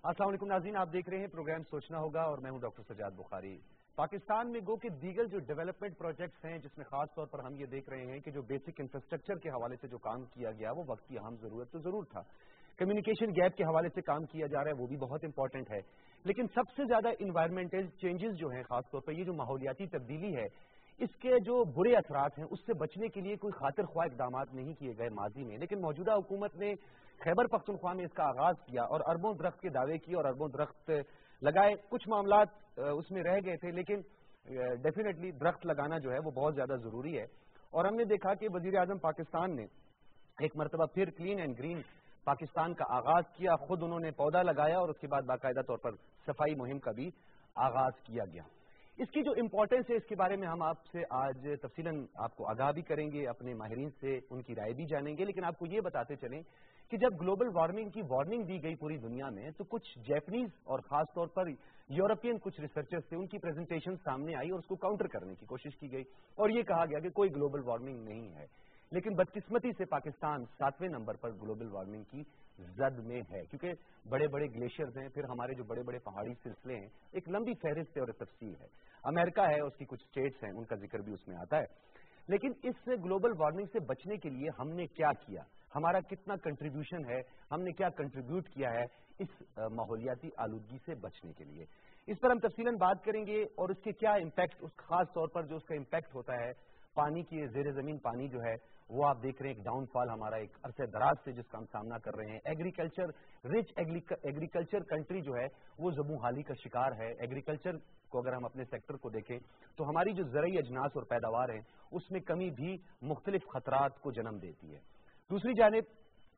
अस्सलाम वालेकुम नाज़रीन, आप देख रहे हैं प्रोग्राम सोचना होगा और मैं हूं डॉक्टर सजाद बुखारी। पाकिस्तान में गो के दीगर जो डेवलपमेंट प्रोजेक्ट्स हैं, जिसमें खास तौर पर हम ये देख रहे हैं कि जो बेसिक इंफ्रास्ट्रक्चर के हवाले से जो काम किया गया वो वक्त की अहम जरूरत तो जरूर था। कम्युनिकेशन गैप के हवाले से काम किया जा रहा है, वो भी बहुत इंपॉर्टेंट है। लेकिन सबसे ज्यादा इन्वायरमेंटल चेंजेस जो हैं, खासतौर पर ये जो माहौलियाती तब्दीली है, इसके जो बुरे असरात हैं उससे बचने के लिए कोई खातिर ख्वाह इकदाम नहीं किए गए माजी में। लेकिन मौजूदा हुकूमत ने खैबर पख्तूनख्वा में इसका आगाज किया और अरबों दरख्त के दावे किए और अरबों दरख्त लगाए। कुछ मामलात उसमें रह गए थे, लेकिन डेफिनेटली दरख्त लगाना जो है वो बहुत ज्यादा जरूरी है। और हमने देखा कि वजीर आजम पाकिस्तान ने एक मरतबा फिर क्लीन एंड ग्रीन पाकिस्तान का आगाज किया। खुद उन्होंने पौधा लगाया और उसके बाद बाकायदा तौर पर सफाई मुहिम का भी आगाज किया गया। इसकी जो इम्पोर्टेंस है, इसके बारे में हम आपसे आज तफसीलन आपको आगाह भी करेंगे, अपने माहिरीन से उनकी राय भी जानेंगे। लेकिन आपको ये बताते चलें कि जब ग्लोबल वार्मिंग की वार्निंग दी गई पूरी दुनिया में, तो कुछ जैपनीज और खास तौर पर यूरोपियन कुछ रिसर्चर्स थे, उनकी प्रेजेंटेशन सामने आई और उसको काउंटर करने की कोशिश की गई और ये कहा गया कि कोई ग्लोबल वार्मिंग नहीं है। लेकिन बदकिस्मती से पाकिस्तान 7वें नंबर पर ग्लोबल वार्मिंग की जद में है, क्योंकि बड़े बड़े ग्लेशियर्स हैं, फिर हमारे जो बड़े बड़े पहाड़ी सिलसिले हैं, एक लंबी फहरिस्त और तफसील है। अमेरिका है, उसकी कुछ स्टेट्स हैं, उनका जिक्र भी उसमें आता है। लेकिन इस ग्लोबल वार्मिंग से बचने के लिए हमने क्या किया, हमारा कितना कंट्रीब्यूशन है, हमने क्या कंट्रीब्यूट किया है इस माहौलियाती आलूदगी से बचने के लिए, इस पर हम तफसीलन बात करेंगे। और उसके क्या इम्पैक्ट, उस खास तौर पर जो उसका इम्पैक्ट होता है पानी की, जेर जमीन पानी जो है वो आप देख रहे हैं, एक डाउनफॉल हमारा एक अरसे दराज से जिसका हम सामना कर रहे हैं। एग्रीकल्चर रिच एग्रीकल्चर कंट्री जो है वो ज़बूहाली का शिकार है। एग्रीकल्चर को अगर हम अपने सेक्टर को देखें तो हमारी जो ज़रई अजनास और पैदावार है उसमें कमी भी मुख्तलिफ खतरात को जन्म देती है। दूसरी जानिब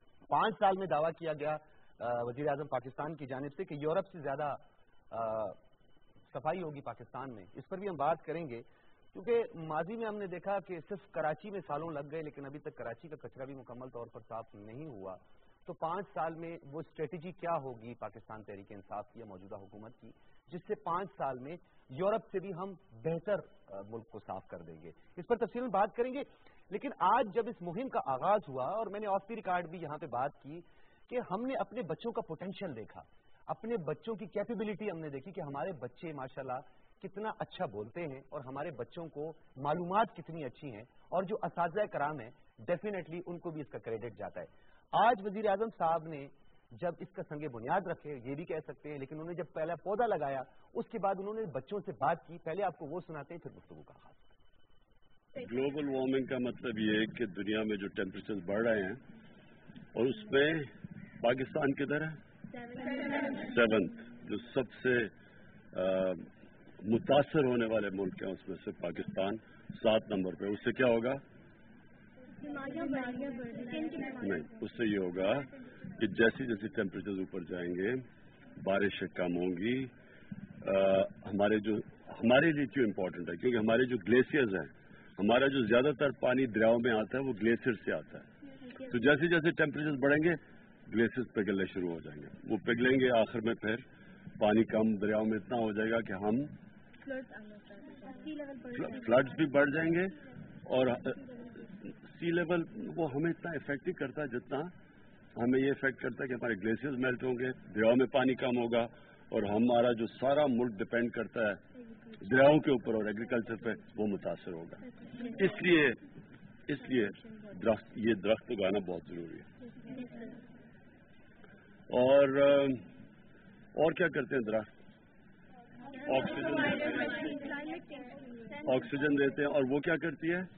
5 साल में दावा किया गया वज़ीर आज़म पाकिस्तान की जानिब से कि यूरोप से ज्यादा सफाई होगी पाकिस्तान में। इस पर भी हम बात करेंगे, क्योंकि माजी में हमने देखा कि सिर्फ कराची में सालों लग गए, लेकिन अभी तक कराची का कचरा भी मुकम्मल तौर पर साफ नहीं हुआ। तो 5 साल में वो स्ट्रेटेजी क्या होगी पाकिस्तान तहरीक इंसाफ की या मौजूदा हुकूमत की, जिससे 5 साल में यूरोप से भी हम बेहतर मुल्क को साफ कर देंगे। इस पर तफसील बात करेंगे। लेकिन आज जब इस मुहिम का आगाज हुआ और मैंने ऑफ द रिकॉर्ड भी यहाँ पे बात की कि हमने अपने बच्चों का पोटेंशियल देखा, अपने बच्चों की कैपेबिलिटी हमने देखी कि हमारे बच्चे माशाल्लाह कितना अच्छा बोलते हैं और हमारे बच्चों को मालूमात कितनी अच्छी हैं, और जो असातिज़ा कराम हैं डेफिनेटली उनको भी इसका क्रेडिट जाता है। आज वजीर आजम साहब ने जब इसका संगे बुनियाद रखे, ये भी कह सकते हैं, लेकिन उन्होंने जब पहला पौधा लगाया उसके बाद उन्होंने बच्चों से बात की। पहले आपको वो सुनाते हैं, फिर गुफ्तगू का आगाज। ग्लोबल वार्मिंग का मतलब ये है कि दुनिया में जो टेम्परेचर बढ़ रहे हैं और उसमें पाकिस्तान किधर है 7th, जो सबसे मुतासर होने वाले मुल्क हैं उसमें से पाकिस्तान 7 नंबर पे। उससे क्या होगा? नहीं, उससे ये होगा कि जैसे जैसे टेम्परेचर ऊपर जाएंगे बारिशें कम होंगी। हमारे लिए क्यों इम्पोर्टेंट है? क्योंकि हमारे जो ग्लेशियर्स हैं, हमारा जो ज्यादातर पानी दरियाओं में आता है वो ग्लेशियर से आता है। तो जैसे जैसे टेम्परेचर बढ़ेंगे ग्लेशियर्स पिघलने शुरू हो जाएंगे, वो पिघलेंगे, आखिर में फिर पानी कम दरियाओं में इतना हो जाएगा कि हम फ्लड्स भी बढ़ जाएंगे। और सी लेवल वो हमें इतना इफेक्ट नहीं करता जितना हमें ये इफेक्ट करता है कि हमारे ग्लेशियर्स मेल्ट होंगे, दरियाओं में पानी कम होगा और हमारा जो सारा मुल्क डिपेंड करता है दरियाओं के ऊपर और एग्रीकल्चर पे, वो मुतासर होगा। इसलिए ये दरख्त उगाना बहुत जरूरी है। और क्या करते हैं दरख्त? ऑक्सीजन देते हैं। और वो क्या करती है?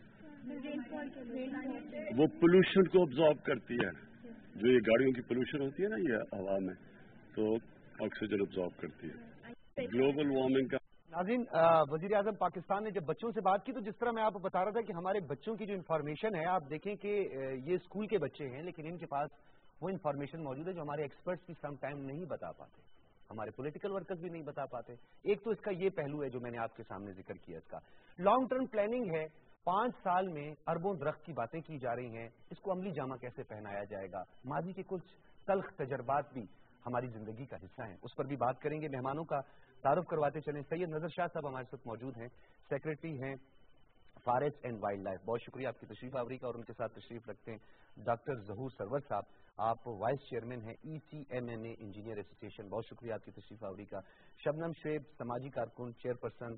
वो पोल्यूशन को ऑब्जॉर्ब करती है। जो ये गाड़ियों की पोल्यूशन होती है ना ये हवा में, तो ऑक्सीजन ऑब्जॉर्ब करती है। ग्लोबल वार्मिंग का नाज़रीन, वज़ीर आज़म पाकिस्तान ने जब बच्चों से बात की तो जिस तरह मैं आपको बता रहा था कि हमारे बच्चों की जो इन्फॉर्मेशन है, आप देखें कि ये स्कूल के बच्चे हैं, लेकिन इनके पास वो इन्फॉर्मेशन मौजूद है जो हमारे एक्सपर्ट्स भी सम टाइम नहीं बता पाते, हमारे पॉलिटिकल वर्कर्स भी नहीं बता पाते। एक तो इसका ये पहलू है जो मैंने आपके सामने जिक्र किया, इसका लॉन्ग टर्म प्लानिंग है। 5 साल में अरबों दरख्त की बातें की जा रही हैं, इसको अमली जामा कैसे पहनाया जाएगा। माजी के कुछ तल्ख तजर्बात भी हमारी जिंदगी का हिस्सा हैं, उस पर भी बात करेंगे। मेहमानों का तारुफ करवाते चलें। सैयद नजर शाह साहब हमारे साथ मौजूद हैं, सेक्रेटरी हैं फॉरेस्ट एंड वाइल्ड लाइफ। बहुत शुक्रिया आपकी तशरीफ आवरी का। और उनके साथ तशरीफ रखते हैं डॉक्टर ज़हूर सरवर साहब, आप वाइस चेयरमैन हैं ECMNA इंजीनियर एसोसिएशन। बहुत शुक्रिया आपकी तशरीफ आवरी का। शबनम शुएब, समाजी कारकुन, chairperson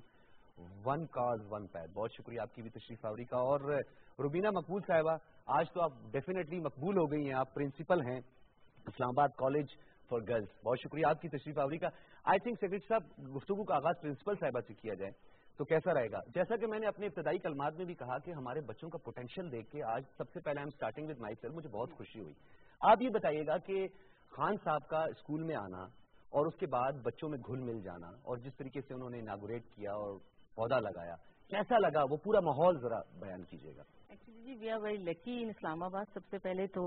one cause one path, बहुत शुक्रिया आपकी भी तशरीफ आवरी का। और रुबीना मकबूल साहिबा, आज तो आप डेफिनेटली मकबूल हो गई हैं, आप प्रिंसिपल हैं इस्लामाबाद कॉलेज फॉर गर्ल्स। बहुत शुक्रिया आपकी तशरीफ आवरी का। आई थिंक सेक्रेटरी साहब, गुफ्तगू का आगाज प्रिंसिपल साहिबा से किया जाए तो कैसा रहेगा? जैसा कि मैंने अपने इब्तदाई कलमात में भी कहा कि हमारे बच्चों का पोटेंशियल देख के आज सबसे पहले I am starting with myself, मुझे बहुत खुशी हुई। आप ये बताइएगा कि खान साहब का स्कूल में आना और उसके बाद बच्चों में घुल मिल जाना और जिस तरीके से उन्होंने इनागुरेट किया और पौधा लगाया, कैसा लगा? वो पूरा माहौल जरा बयान कीजिएगा। एक्चुअली जी we are very lucky in Islamabad. सबसे पहले तो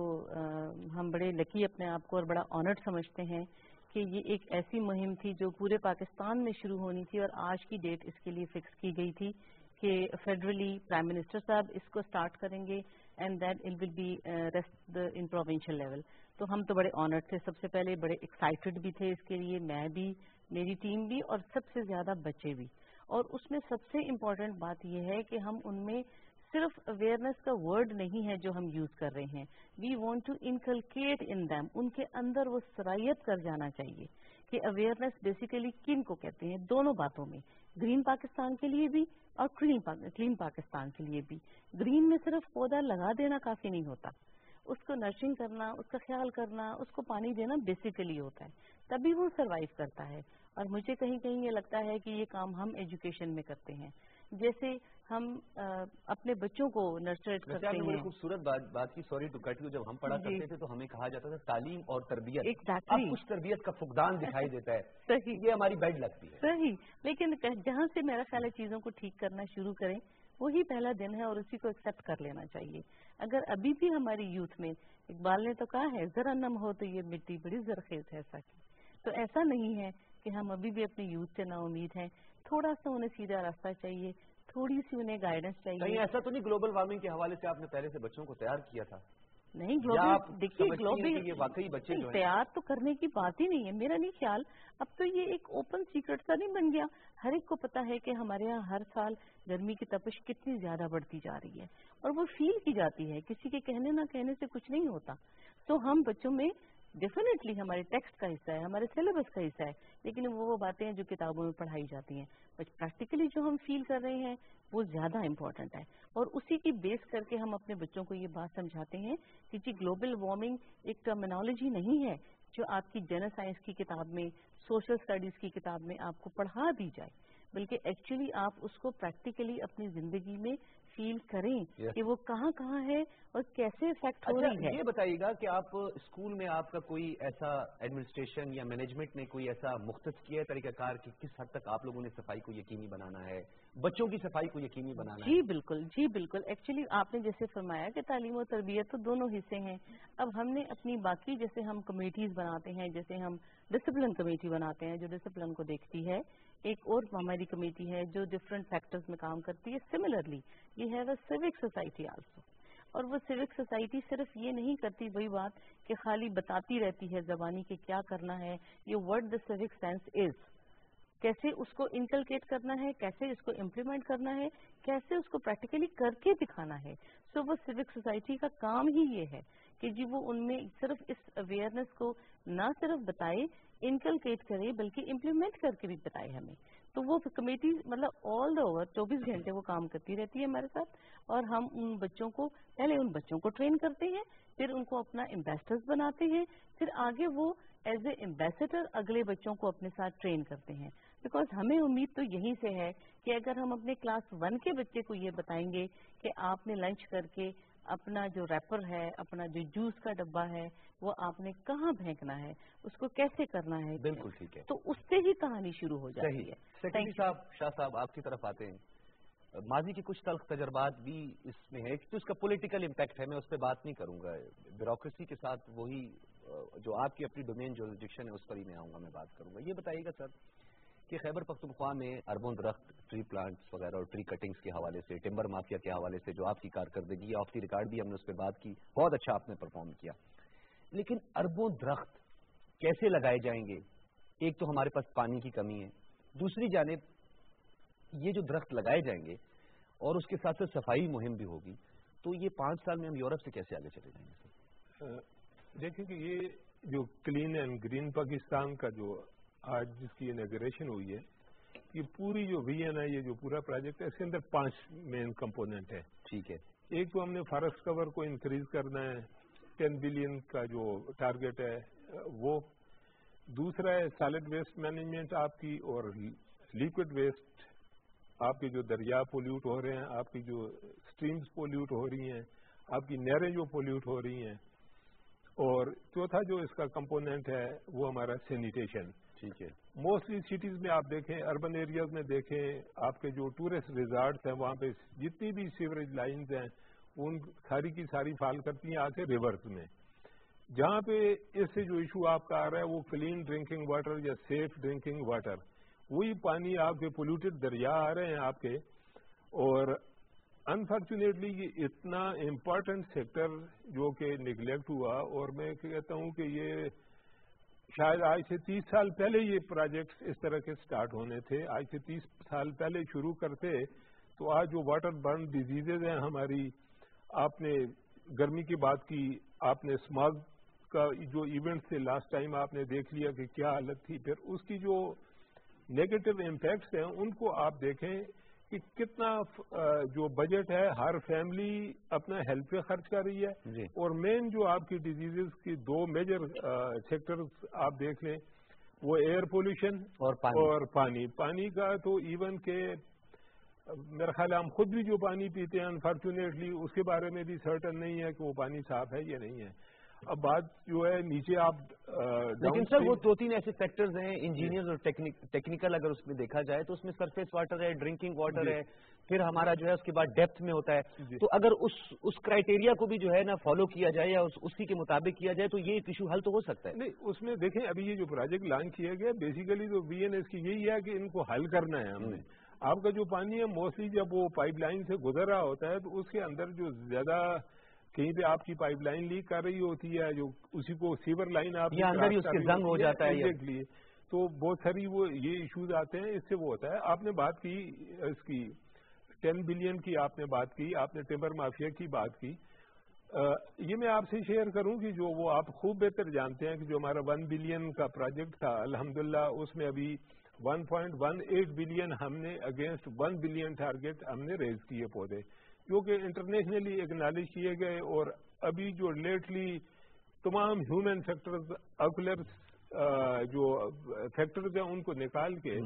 हम बड़े लकी अपने आप को और बड़ा ऑनर्ड समझते हैं कि ये एक ऐसी मुहिम थी जो पूरे पाकिस्तान में शुरू होनी थी और आज की डेट इसके लिए फिक्स की गई थी कि फेडरली प्राइम मिनिस्टर साहब इसको स्टार्ट करेंगे and that it will be rest in provincial level. तो हम तो बड़े ऑनर्ड थे, सबसे पहले बड़े एक्साइटेड भी थे इसके लिए, मैं भी, मेरी टीम भी और सबसे ज्यादा बच्चे भी। और उसमें सबसे इम्पोर्टेंट बात यह है कि हम उनमें सिर्फ अवेयरनेस का वर्ड नहीं है जो हम यूज कर रहे हैं, we want to inculcate in them, उनके अंदर वो सरायत कर जाना चाहिए कि अवेयरनेस बेसिकली किन को कहते हैं, दोनों बातों में, ग्रीन पाकिस्तान के लिए भी और क्लीन पाकिस्तान के लिए भी। ग्रीन में सिर्फ पौधा लगा देना काफी नहीं होता, उसको नर्सिंग करना, उसका ख्याल करना, उसको पानी देना बेसिकली होता है, तभी वो सरवाइव करता है। और मुझे कहीं कहीं ये लगता है कि ये काम हम एजुकेशन में करते हैं, जैसे हम अपने बच्चों को नर्चरेट करते हैं। बड़ी खूबसूरत बात की, सॉरी टू कट यू, जब हम पढ़ा करते थे तो हमें कहा जाता था तालीम और तरबियत, Exactly. अब कुछ तरबियत का फुकदान दिखाई देता है। सही, ये हमारी बेड लगती है। सही, लेकिन जहाँ से मेरा ख्याल है चीजों को ठीक करना शुरू करें वही पहला दिन है और उसी को एक्सेप्ट कर लेना चाहिए। अगर अभी भी हमारी यूथ में, इकबाल ने तो कहा है जरा नम हो तो ये मिट्टी बड़ी जरखेज है ऐसा की, तो ऐसा नहीं है कि हम अभी भी अपने यूथ से ना उम्मीद हैं। थोड़ा सा उन्हें सीधा रास्ता चाहिए, थोड़ी सी उन्हें गाइडेंस चाहिए। कहीं ऐसा तो नहीं ग्लोबल वार्मिंग के हवाले से आपने पहले से बच्चों को तैयार किया था? नहीं, ग्लोबल देखिए, ग्लोबल वाकई बच्चे जो तैयार तो करने की बात ही नहीं है, मेरा नहीं ख्याल। अब तो ये एक ओपन सीक्रेट सा नहीं बन गया, हर एक को पता है कि हमारे यहाँ हर साल गर्मी की तपिश कितनी ज्यादा बढ़ती जा रही है और वो फील की जाती है, किसी के कहने ना कहने से कुछ नहीं होता। तो हम बच्चों में डेफिनेटली हमारे टेक्स्ट का हिस्सा है, हमारे सिलेबस का हिस्सा है, लेकिन वो बातें हैं जो किताबों में पढ़ाई जाती हैं, बट प्रैक्टिकली जो हम फील कर रहे हैं वो ज्यादा इम्पोर्टेंट है। और उसी की बेस करके हम अपने बच्चों को ये बात समझाते हैं कि जी ग्लोबल वार्मिंग एक टर्मिनोलॉजी नहीं है जो आपकी जनरल साइंस की किताब में, सोशल स्टडीज की किताब में आपको पढ़ा दी जाए, बल्कि एक्चुअली आप उसको प्रैक्टिकली अपनी जिंदगी में फील करें कि वो कहाँ कहाँ है और कैसे इफेक्ट हो रही है। ये बताइएगा कि आप स्कूल में आपका कोई ऐसा एडमिनिस्ट्रेशन या मैनेजमेंट ने कोई ऐसा मुख्तस किया है तरीकाकार कि किस हद तक आप लोगों ने सफाई को यकीनी बनाना है, बच्चों की सफाई को यकीनी बनाना है? जी बिल्कुल, जी बिल्कुल। एक्चुअली आपने जैसे फरमाया कि तालीम और तरबियत तो दोनों हिस्से हैं। अब हमने अपनी बाकी जैसे हम कमेटीज बनाते हैं, जैसे हम डिसिप्लिन कमेटी बनाते हैं जो डिसिप्लिन को देखती है, एक और हमारी कमेटी है जो डिफरेंट फैक्टर्स में काम करती है। Similarly we have a civic society also, और वो सिविक सोसाइटी सिर्फ ये नहीं करती वही बात कि खाली बताती रहती है जबानी के क्या करना है, ये what the civic sense is, कैसे उसको इनकलकेट करना है, कैसे इसको इम्प्लीमेंट करना है, कैसे उसको प्रैक्टिकली करके दिखाना है। सो वो सिविक सोसाइटी का काम ही ये है कि जी वो उनमें सिर्फ इस अवेयरनेस को ना सिर्फ बताए, इनकलकेट करे, बल्कि इम्प्लीमेंट करके भी बताए हमें। तो वो कमेटी मतलब ऑल द ओवर 24 घंटे वो काम करती रहती है हमारे साथ, और हम उन बच्चों को पहले उन बच्चों को ट्रेन करते हैं, फिर उनको अपना एम्बेसडर्स बनाते हैं, फिर आगे वो एज ए एम्बेसडर अगले बच्चों को अपने साथ ट्रेन करते हैं। बिकॉज हमें उम्मीद तो यहीं से है कि अगर हम अपने क्लास 1 के बच्चे को ये बताएंगे कि आपने लंच करके अपना जो रैपर है, अपना जो जूस का डब्बा है, वो आपने कहाँ फेंकना है, उसको कैसे करना है, बिल्कुल ठीक है, तो उससे ही कहानी शुरू हो जाती है। सेक्रेटरी साहब, शाह साहब आपकी तरफ आते हैं। माजी के कुछ तल्ख तजर्बात भी इसमें है, तो उसका पॉलिटिकल इम्पैक्ट है, मैं उस पर बात नहीं करूंगा, ब्यूरोक्रेसी के साथ वही जो आपकी अपनी डोमेन जुरिसडिक्शन है उस पर ही मैं आऊंगा, मैं बात करूंगा। ये बताइएगा सर कि खैबर पख्तूनख्वा में अरबों दरख्त, ट्री प्लांट्स वगैरह और ट्री कटिंग्स के हवाले से, टिम्बर माफिया के हवाले से जो आपकी कारकर्दगी ऑफ द रिकॉर्ड भी हमने उस पर बात की, बहुत अच्छा आपने परफॉर्म किया, लेकिन अरबों दरख्त कैसे लगाए जाएंगे? एक तो हमारे पास पानी की कमी है, दूसरी जानिब ये जो दरख्त लगाए जाएंगे اور اس کے ساتھ ساتھ صفائی مہم بھی ہوگی، تو یہ 5 سال میں ہم یورپ سے کیسے آگے چلے جائیں گے؟ دیکھیں کہ یہ جو کلین اینڈ گرین پاکستان کا جو آج جس کی انیگریشن ہوئی ہے، یہ پوری جو ویژن ہے، یہ جو پورا پروجیکٹ ہے، اس کے اندر 5 مین کمپوننٹ ہے. ٹھیک ہے. ایک تو ہم نے فارسٹ کور کو انکریز کرنا ہے، 10 بلین کا جو ٹارگیٹ ہے وہ. دوسرا ہے سالڈ ویسٹ مینجمنٹ آپ کی، اور لیکوڈ ویسٹ آپ کے جو دریا پولیوٹ ہو رہے ہیں، آپ کی جو اسٹریمز پولیوٹ ہو رہی ہیں، آپ کی نہریں جو پولیوٹ ہو رہی ہیں. اور چوتھا جو اس کا کمپوننٹ ہے وہ ہمارا سینیٹیشن. ٹھیک ہے. موسٹلی سٹیز میں آپ دیکھیں، اربن ایریاز میں دیکھیں، آپ کے جو ٹورسٹ ریزارٹس ہیں وہاں پہ جتنی بھی سیوریج لائنز ہیں ان ساری کی ساری فال کرتی ہیں آ کے ریورز میں. جہاں پہ اس سے جو ایشو آپ کا آ رہا ہے وہ کلین ڈرنکنگ واٹر یا سیف ڈرنکنگ واٹر، وہی پانی آپ کے پولیوٹڈ دریا آ رہے ہیں آپ کے. اور انفارچونیٹلی یہ اتنا امپورٹنٹ سیکٹر جو کہ نگلیکٹ ہوا، اور میں کہتا ہوں کہ یہ شاید آج سے 30 سال پہلے یہ پروجیکٹس اس طرح کے سٹارٹ ہونے تھے. آج سے 30 سال پہلے شروع کرتے تو آج جو واٹر برن ڈیزیزز ہیں ہماری، آپ نے گرمی کی بات کی، آپ نے اسماگ کا جو ایونٹ تھے لاسٹ ٹائم آپ نے دیکھ لیا کہ کیا حالت تھی. پھر اس کی جو نیگیٹو امپیکٹس ہیں ان کو آپ دیکھیں کہ کتنا جو بجٹ ہے ہر فیملی اپنا ہیلتھ پہ خرچ کر رہی ہے. اور مین جو آپ کی ڈیزیزز کی 2 میجر سیکٹرز آپ دیکھ لیں، وہ ایئر پولوشن اور پانی. پانی کا تو ایون کہ میرا خیال ہے ہم خود بھی جو پانی پیتے ہیں انفارچونیٹلی اس کے بارے میں بھی سرٹن نہیں ہے کہ وہ پانی صاف ہے یا نہیں ہے. اب بات جو ہے نیچے آپ لیکن سر وہ 2-3 ایسے سیکٹرز ہیں انجینئرز اور ٹیکنیکل، اگر اس میں دیکھا جائے تو اس میں سرفیس واٹر ہے، ڈرنکنگ واٹر ہے، پھر ہمارا جو ہے اس کے بعد ڈیپتھ میں ہوتا ہے. تو اگر اس کرائٹیریا کو بھی جو ہے نا فالو کیا جائے یا اسی کے مطابق کیا جائے تو یہ ایشو حل تو ہو سکتا ہے. نہیں، اس میں دیکھیں ابھی یہ جو پروجیکٹ لانچ کیا گیا بیسیکلی تو وی این ایس کی یہی ہے کہ ان کو حل کرنا ہے. ہم نے آپ کا جو پانی ہے موسٹلی جب وہ پائپ لائن سے گزر رہا ہوتا ہے تو اس کے اندر جو زیادہ کہیں پہ آپ کی پائپ لائن لیک کر رہی ہوتی ہے، جو اسی کو سیور لائن آپ اندر اس کے زنگ ہو جاتا ہے تو بہت ساری وہ یہ ایشوز آتے ہیں. اس سے وہ ہوتا ہے. آپ نے بات کی اس کی 10 بلین کی، آپ نے بات کی، آپ نے ٹمبر مافیا کی بات کی. یہ میں آپ سے شیئر کروں کہ جو وہ آپ خوب بہتر جانتے ہیں کہ جو ہمارا 1 بلین کا پروجیکٹ تھا الحمدللہ اس میں ابھی 1.18 بلین ہم نے اگینسٹ 1 بلین ٹارگیٹ ہم نے ریز کیے پودے، جو کہ انٹرنیشنلی ایکنالج کیے گئے. اور ابھی جو لیٹلی تمام ہیومن فیکٹرز آکولر جو فیکٹرز ہیں ان کو نکال کے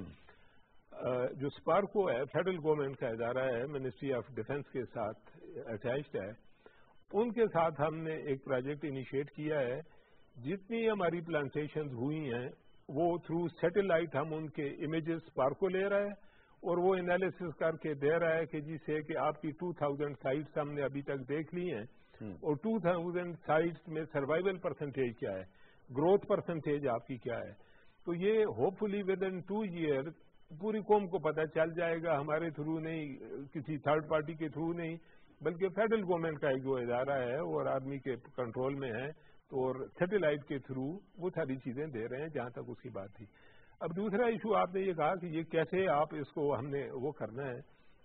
جو اسپارکو ہے فیڈرل گورنمنٹ کا ادارہ ہے، منسٹری آف ڈیفنس کے ساتھ اٹیچڈ ہے، ان کے ساتھ ہم نے ایک پروجیکٹ انیشیٹ کیا ہے. جتنی ہماری پلانٹیشنز ہوئی ہیں وہ تھرو سیٹلائٹ ہم ان کے امیجز اسپارکو لے رہا ہے اور وہ انالیسس کر کے دے رہا ہے کہ جس سے کہ آپ کی 2000 سائٹس ہم نے ابھی تک دیکھ لی ہیں اور 2000 سائٹس میں سروائیول پرسنٹیج کیا ہے، گروتھ پرسنٹیج آپ کی کیا ہے. تو یہ hopefully within 2 year پوری قوم کو پتہ چل جائے گا، ہمارے تھرو نہیں، کسی تھرڈ پارٹی کے تھرو نہیں، بلکہ فیڈرل گورنمنٹ کا ایک جو ادارہ ہے اور آرمی کے کنٹرول میں ہے اور سیٹلائٹ کے تھرو وہ ساری چیزیں دے رہے ہیں جہاں تک اس کی بات تھی. اب دوسرا ایشو آپ نے یہ کہا کہ یہ کیسے آپ اس کو ہم نے وہ کرنا ہے.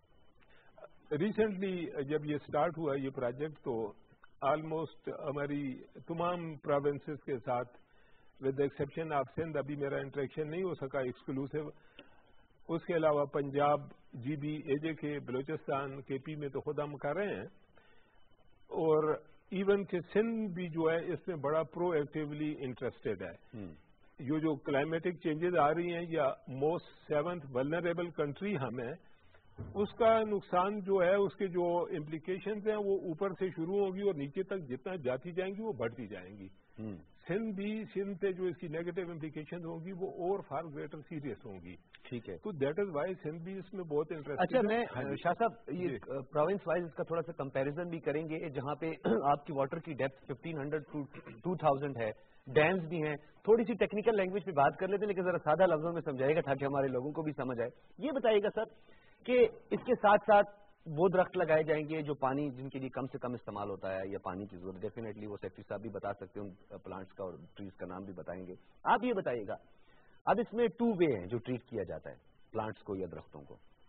ریسنٹلی جب یہ سٹارٹ ہوا یہ پروجیکٹ تو آلموسٹ ہماری تمام پروونسز کے ساتھ ود ایکسیپشن آف سندھ ابھی میرا انٹریکشن نہیں ہو سکا ایکسکلوسیو، اس کے علاوہ پنجاب، جی بی، اے جے کے، بلوچستان، کے پی میں تو خود ہم کر رہے ہیں. اور ایون کہ سندھ بھی جو ہے اس میں بڑا پرو ایکٹیولی انٹرسٹڈ ہے. جو کلائمیٹک چینجز آ رہی ہیں یا موسٹ 7th ولنریبل کنٹری ہم ہیں، اس کا نقصان جو ہے اس کے جو امپلیکیشنز ہیں وہ اوپر سے شروع ہوگی اور نیچے تک جتنا جاتی جائیں گی وہ بڑھتی جائیں گی. سندھ پہ جو اس کی نیگیٹو امپلیکیشن ہوں گی وہ اور فار گریٹر سیریس ہوں گی. ٹھیک ہے. تو دیٹ از وائی سندھ بھی اس میں بہت انٹرسٹ. اچھا، میں شاہ صاحب یہ پروونس وائز اس کا تھوڑا سا کمپیریزن بھی کریں گے، جہاں پہ آپ کی واٹر کی ڈیپتھ 1500 to 2000 ہے، ڈیمز بھی ہیں. تھوڑی سی ٹیکنیکل لینگویج پہ بات کر لیتے ہیں لیکن ذرا سادہ لفظوں میں سمجھائے گا تاکہ ہمارے لوگوں کو بھی سمجھ آئے. یہ بتائیے گا سر کہ اس کے ساتھ ساتھ وہ درخت لگائے جائیں گے جو پانی جن کے لیے کم سے کم استعمال ہوتا ہے یا پانی کی ضرورت، ڈیفینیٹلی وہ سیکٹری صاحب بھی بتا سکتے ہیں، ان پلانٹس کا اور ٹریز کا نام بھی بتائیں گے. آپ یہ بتائیے گا اب اس میں 2 وے ہیں جو ٹریٹ کیا جاتا ہے پلانٹس کو یا درختوں کو.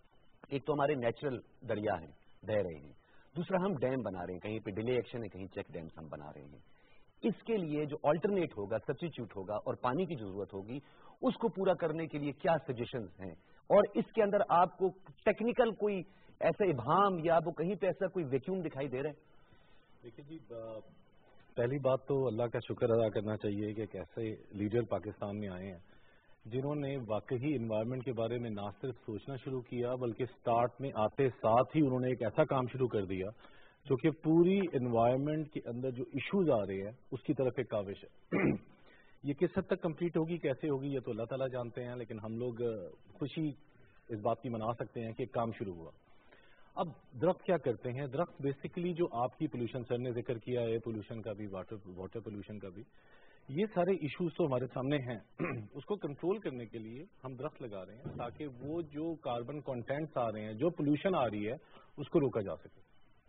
ایک تو ہمارے نیچرل دریا ہیں بہ رہے ہیں, دوسرا ہم ڈیم بنا رہے ہیں, کہیں پہ ڈیلے ایکشن ہے, کہیں چیک ڈیمز ہم بنا رہے ہیں. اس کے لیے جو آلٹرنیٹ ہوگا, سبسٹیچیوٹ ہوگا اور پانی کی جو ضرورت ہوگی اس کو پورا کرنے کے لیے کیا سجیشنز ہیں, اور اس کے اندر آپ کو ٹیکنیکل کوئی ایسا ابہام یا آپ کو کہیں پہ ایسا کوئی ویکیوم دکھائی دے رہا ہے؟ دیکھیے جی, پہلی بات تو اللہ کا شکر ادا کرنا چاہیے کہ ایک ایسے لیڈر پاکستان میں آئے ہیں جنہوں نے واقعی انوائرمنٹ کے بارے میں نہ صرف سوچنا شروع کیا بلکہ سٹارٹ میں آتے ساتھ ہی انہوں نے ایک ایسا کام شروع کر دیا جو کہ پوری انوائرمنٹ کے اندر جو ایشوز آ رہے ہیں اس کی طرف ایک کاوش ہے. یہ کس حد تک کمپلیٹ ہوگی, کیسے ہوگی, یہ تو اللہ تعالیٰ جانتے ہیں, لیکن ہم لوگ خوشی اس بات کی منا سکتے ہیں کہ ایک کام شروع ہوا. اب درخت کیا کرتے ہیں؟ درخت بیسیکلی جو آپ کی پولوشن, سر نے ذکر کیا ہے پولوشن کا بھی, واٹر پولوشن کا بھی, یہ سارے ایشوز تو ہمارے سامنے ہیں. اس کو کنٹرول کرنے کے لیے ہم درخت لگا رہے ہیں تاکہ وہ جو کاربن کانٹینٹس آ رہے ہیں, جو پولوشن آ رہی ہے, اس کو روکا جا سکے.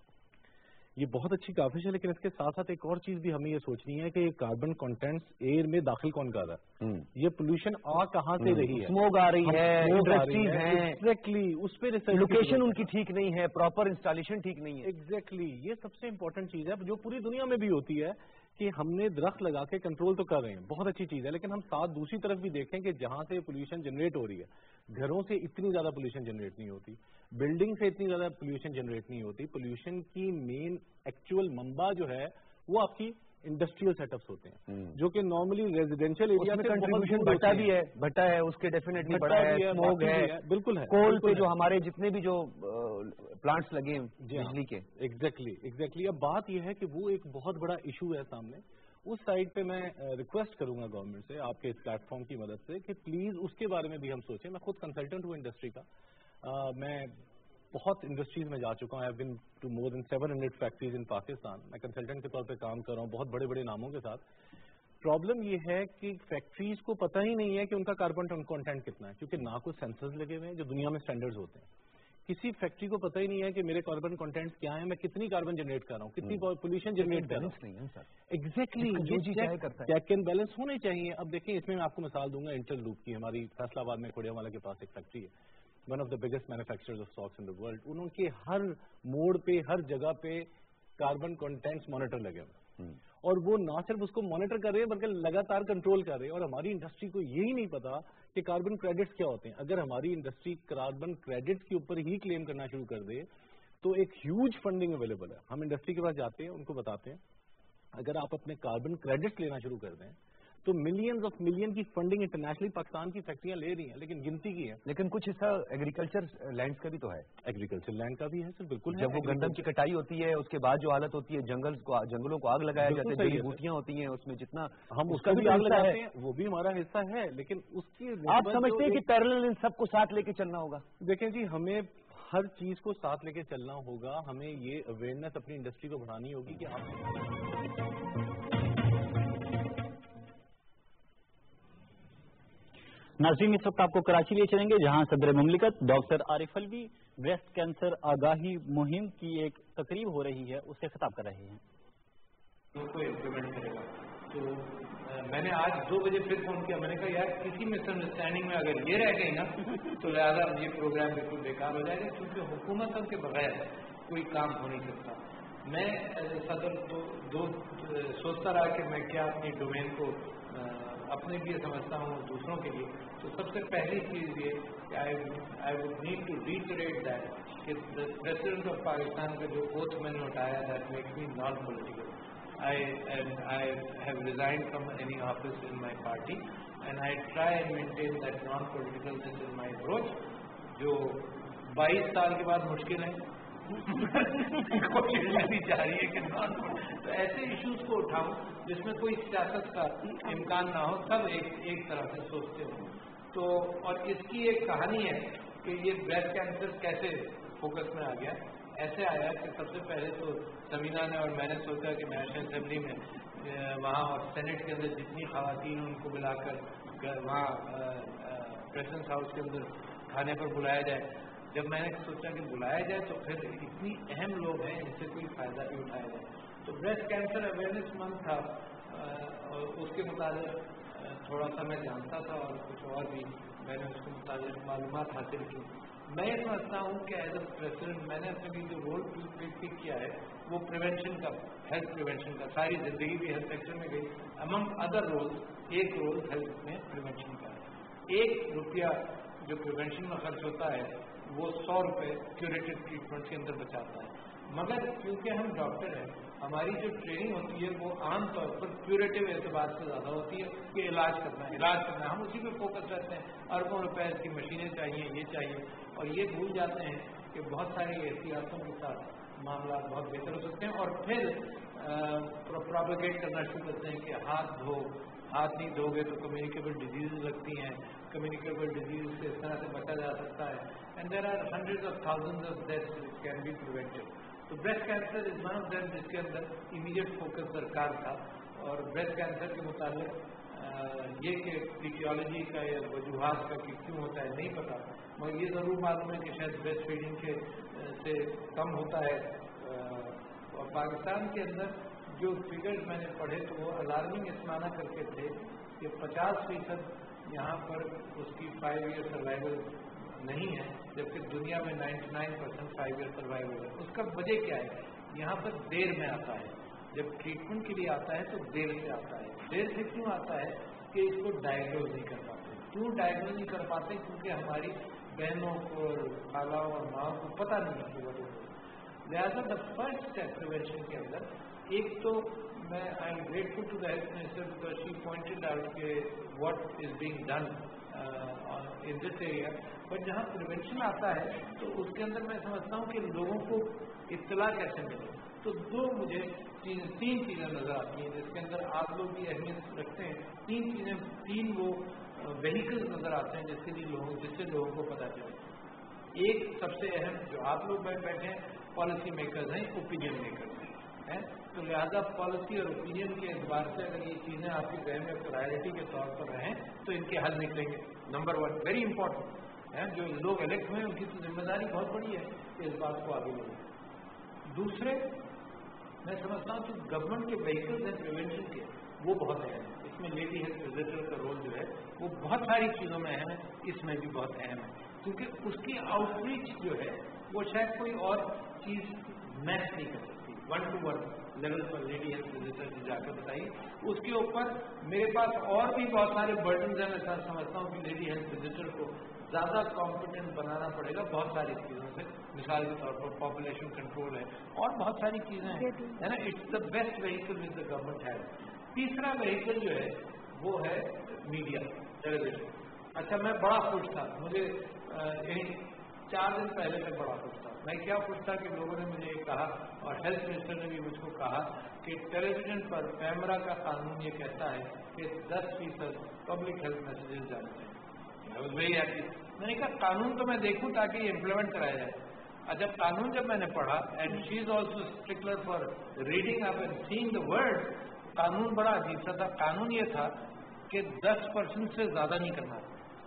یہ بہت اچھی کاوش ہے, لیکن اس کے ساتھ ساتھ ایک اور چیز بھی ہمیں یہ سوچنی ہے کہ یہ کاربن کانٹینٹس ایئر میں داخل کون کر رہا ہے, یہ پولوشن آ کہاں سے رہی ہے, اسموگ آ رہی ہے, انڈسٹریز ہیں, ایگزیکٹلی اس پہ لوکیشن ان کی ٹھیک نہیں ہے, پراپر انسٹالیشن ٹھیک نہیں ہے. ایگزیکٹلی یہ سب سے امپورٹنٹ چیز ہے جو پوری دنیا میں بھی ہوتی ہے کہ ہم نے درخت لگا کے کنٹرول تو کر رہے ہیں, بہت اچھی چیز ہے, لیکن ہم ساتھ دوسری طرف بھی دیکھیں کہ جہاں سے پولوشن جنریٹ ہو رہی ہے, گھروں سے اتنی زیادہ پولوشن جنریٹ نہیں ہوتی, بلڈنگ سے اتنی زیادہ پولوشن جنریٹ نہیں ہوتی. پولوشن کی مین ایکچوئل منبع جو ہے وہ آپ کی انڈسٹریل سیٹ اپس ہوتے ہیں جو کہ نارملی ریزیڈینشیل ایریا میں کنٹریبیوشن بھٹا بھی ہے, بھٹا ہے اس کے ڈیفینیٹلی بڑا ہے, اسموگ ہے, بالکل ہے, کول پہ جو ہمارے جتنے بھی جو پلانٹس لگے ہیں بجلی کے. ایگزیکٹلی اب بات یہ ہے کہ وہ ایک بہت بڑا ایشو ہے سامنے. اس سائڈ پہ میں ریکویسٹ کروں گا گورنمنٹ سے, آپ کے اس پلیٹ فارم کی مدد سے, کہ پلیز اس کے بارے میں بھی ہم سوچیں. میں خود کنسلٹنٹ ہوں انڈسٹری کا, میں بہت انڈسٹریز میں جا چکا ہوں. I have been to more than 700 factories in Pakistan. میں کنسلٹنٹ کے طور پہ کام کر رہا ہوں بہت بڑے بڑے ناموں کے ساتھ. پرابلم یہ ہے کہ فیکٹریز کو پتہ ہی نہیں ہے کہ ان کا کاربن کانٹینٹ کتنا ہے, کیونکہ نہ کوئی سینسرز لگے ہوئے ہیں جو دنیا میں اسٹینڈرڈز ہوتے ہیں. کسی فیکٹری کو پتہ ہی نہیں ہے کہ میرے کاربن کانٹینٹس کیا ہیں, میں کتنی کاربن جنریٹ کر رہا ہوں, کتنی پولوشن جنریٹ کر رہا ہوں. ایگزیکٹلی چیک اینڈ بیلنس ہونے چاہیے. اب دیکھیں اس میں آپ کو مثال دوں گا انٹر لوپ کی. ہماری فیصلہ آباد میں کھوڑیا والا کے پاس ایک فیکٹری ہے, one of the biggest manufacturers of socks in the world. انہوں کے ہر موڑ پہ, ہر جگہ پہ کاربن کانٹینٹس مانیٹر لگے ہوئے, اور وہ نہ صرف اس کو مانیٹر کر رہے ہیں بلکہ لگاتار کنٹرول کر رہے ہیں. اور ہماری انڈسٹری کو یہی نہیں پتا کہ کاربن کریڈٹس کیا ہوتے ہیں. اگر ہماری انڈسٹری کاربن کریڈٹس کے اوپر ہی کلیم کرنا شروع کر دے تو ایک ہیوج فنڈنگ اویلیبل ہے. ہم انڈسٹری کے پاس جاتے ہیں, ان کو بتاتے ہیں اگر آپ اپنے کاربن کریڈٹس لینا شروع کر دیں تو ملینز آف ملین کی فنڈنگ انٹرنیشنلی پاکستان کی فیکٹریاں لے رہی ہیں, لیکن گنتی کی ہے. لیکن کچھ حصہ ایگریکلچر لینڈس کا بھی تو ہے. ایگریکلچر لینڈ کا بھی ہے سر, بالکل. جب وہ گندم کی کٹائی ہوتی ہے اس کے بعد جو حالت ہوتی ہے, جنگلوں کو آگ لگایا جاتا ہے, جڑی بوٹیاں ہوتی ہیں اس میں, جتنا ہم اس کا بھی آگ لگاتے ہیں وہ بھی ہمارا حصہ ہے, لیکن اس کی آپ سمجھتے ہیں کہ پیرلل ان سب کو ساتھ لے کے چلنا ہوگا؟ دیکھیں جی, ہمیں ہر چیز کو ساتھ لے کے چلنا ہوگا. ہمیں یہ اویئرنیس اپنی انڈسٹری کو بڑھانی ہوگی کہ آپ ناظرین اس وقت آپ کو کراچی لے چلیں گے جہاں صدر مملکت doctor Arif Alvi breast cancer آگاہی مہم کی ایک تقریب ہو رہی ہے, اس سے خطاب کر رہے ہیں. کو امپلیمنٹ کرے گا. تو میں نے آج 2 بجے پھر فون کیا, میں نے کہا یار کسی مس انڈرسٹینڈنگ میں اگر یہ رہ گئی نا تو لہٰذا یہ پروگرام بالکل بیکار ہو جائے گا, کیونکہ حکومت کے بغیر کوئی کام ہو نہیں سکتا. میں صدر تو سوچتا رہا کہ میں کیا اپنی ڈومین کو اپنے لیے سمجھتا ہوں دوسروں کے لیے. تو سب سے پہلی چیز یہ کہ I would need to reiterate that کہ پریزیڈنٹ آف پاکستان کا جو اوتھ میں نے اٹھایا that makes me non political. I have resigned from any office in my party and I try and maintain that non-politicalness in my approach. جو 22 سال کے بعد مشکل ہے کوشش بھی جاری ہے کہ تو ایسے ایشوز کو اٹھاؤں جس میں کوئی سیاست کا امکان نہ ہو, سب ایک طرح سے سوچتے ہوں. تو اور اس کی ایک کہانی ہے کہ یہ بریسٹ کینسر کیسے فوکس میں آ گیا. ایسے آیا کہ سب سے پہلے تو سمینا نے اور میں نے سوچا کہ نیشنل اسمبلی میں وہاں اور سینٹ کے اندر جتنی خواتین ان کو بلا کر وہاں پریزیڈنٹ ہاؤس کے اندر کھانے پر بلایا جائے. جب میں نے سوچا کہ بلایا جائے تو پھر اتنی اہم لوگ ہیں ان سے کوئی فائدہ بھی اٹھایا جائے. تو بریسٹ کینسر اویئرنیس منتھ تھا اور اس کے متعلق تھوڑا سا میں جانتا تھا اور کچھ اور بھی میں نے اس کے متعلق معلومات حاصل کی. मैं ये समझता हूँ कि एज अ प्रेसिडेंट मैंने अपने लिए जो रोल पिक किया है वो प्रिवेंशन का, हेल्थ प्रिवेंशन का, सारी जिंदगी भी हेल्थ सेक्टर में गई। अमंग अदर रोल्स एक रोल हेल्थ में प्रिवेंशन का है। 1 रुपया जो प्रिवेंशन में खर्च होता है वो 100 रुपये क्यूरेटिव ट्रीटमेंट के अंदर बचाता है। मगर क्योंकि हम डॉक्टर हैं, हमारी जो ट्रेनिंग होती है वो आमतौर पर क्यूरेटिव एतबार से ज़्यादा होती है कि इलाज करना, हम उसी पे फोकस रहते हैं। अरबों रुपए की मशीनें चाहिए, ये चाहिए, और ये भूल जाते हैं कि बहुत सारी एहतियातों के साथ मामला बहुत बेहतर हो सकते हैं। और फिर प्रोपेगेट करना शुरू करते हैं कि हाथ नहीं धोगे तो कम्युनिकेबल डिजीज लगती हैं, कम्युनिकेबल डिजीज से इस तरह से बचा जा सकता है। And there are hundreds of thousands of deaths which can be prevented. तो breast cancer is one of them जिसके अंदर इमीडिएट फोकस सरकार था। और ब्रेस्ट कैंसर के मुताबिक ये कि फिजियोलॉजी का या वजूहात का कि क्यों होता है नहीं पता, मगर ये ज़रूर मालूम है कि शायद ब्रेस्ट फीडिंग के से कम होता है। और पाकिस्तान के अंदर जो फिगर्स मैंने पढ़े तो वो अलार्मिंग इस माना करके थे कि 50% यहाँ पर उसकी 5 ईयर सर्वाइवल नहीं है, जबकि दुनिया में 99% 5 ईयर सर्वाइवल है। उसका वजह क्या है? यहाँ पर देर में आता है, जब ट्रीटमेंट के लिए आता है तो देर से आता है। देर से क्यों आता है कि इसको डायग्नोज नहीं कर पाते। क्यों डायग्नोज नहीं कर पाते? क्योंकि हमारी बहनों को, खालाओं और माओं को पता नहीं है वजह से। लिहाजा द फर्स्ट स्टेप प्रिवेंशन के अंदर एक तो मैं I am grateful to the health minister because she pointed out के what is being done in this area. But जहाँ प्रिवेंशन आता है तो उसके अंदर मैं समझता हूँ कि लोगों को इत्तला कैसे मिले। तो मुझे 3 चीज़ें नजर आती हैं जिसके अंदर आप लोग भी अहमियत रखते हैं। 3 वो व्हीकल्स नजर आते हैं जिससे लोगों को पता चले। एक सबसे अहम जो आप लोग बैठे हैं पॉलिसी मेकर्स हैं, ओपिनियन मेकर्स हैं। तो लिहाजा पॉलिसी और ओपिनियन के एतबार से अगर ये चीज़ें आपके जहन में प्रायोरिटी के तौर पर रहें तो इनके हल निकलेंगे। नंबर 1 वेरी इंपॉर्टेंट है, जो लोग इलेक्ट हुए उनकी तो जिम्मेदारी बहुत बड़ी है कि इस बात को आगे बढ़े। दूसरे मैं समझता हूँ कि गवर्नमेंट के व्हीकल्स हैं प्रिवेंशन के, वो बहुत अहम है। इसमें लेडी हेल्थ विजिटर का रोल जो है वो बहुत सारी चीज़ों में अहम है, इसमें भी बहुत अहम है, क्योंकि उसकी आउटरीच जो है वो शायद कोई और चीज़ मैच नहीं कर सकती। 1-to-1 लेवल पर लेडी हेल्थ विजिटर की जाकर बताइए। उसके ऊपर मेरे पास और भी बहुत सारे बर्डन हैं। मैं समझता हूँ कि लेडी हेल्थ विजिटर को ज़्यादा कॉम्पिटेंट बनाना पड़ेगा बहुत सारी चीज़ों से। मिसाल के तौर पर पॉपुलेशन कंट्रोल है और बहुत सारी चीज़ें हैं, है ना। It's the best vehicle with the government है। तीसरा व्हीकल जो है वो है मीडिया, टेलीविजन। अच्छा, मैं बड़ा खुश था, मुझे यही 4 दिन पहले मैं बड़ा खुश था। मैं क्या खुश था कि लोगों ने मुझे ये कहा और हेल्थ मिनिस्टर ने भी मुझको कहा कि टेलीविजन पर पैमरा का कानून ये कहता है कि 10% पब्लिक हेल्थ मैसेजेस जाने चाहिए। I was very happy. मैंने कहा कानून तो मैं देखूं ताकि ये इम्प्लीमेंट कराया जाए। अच्छा, कानून जब मैंने पढ़ा and she is also stickler for reading up and seeing the word. कानून बड़ा अजीब सा था। कानून ये था कि 10% से ज्यादा नहीं करना।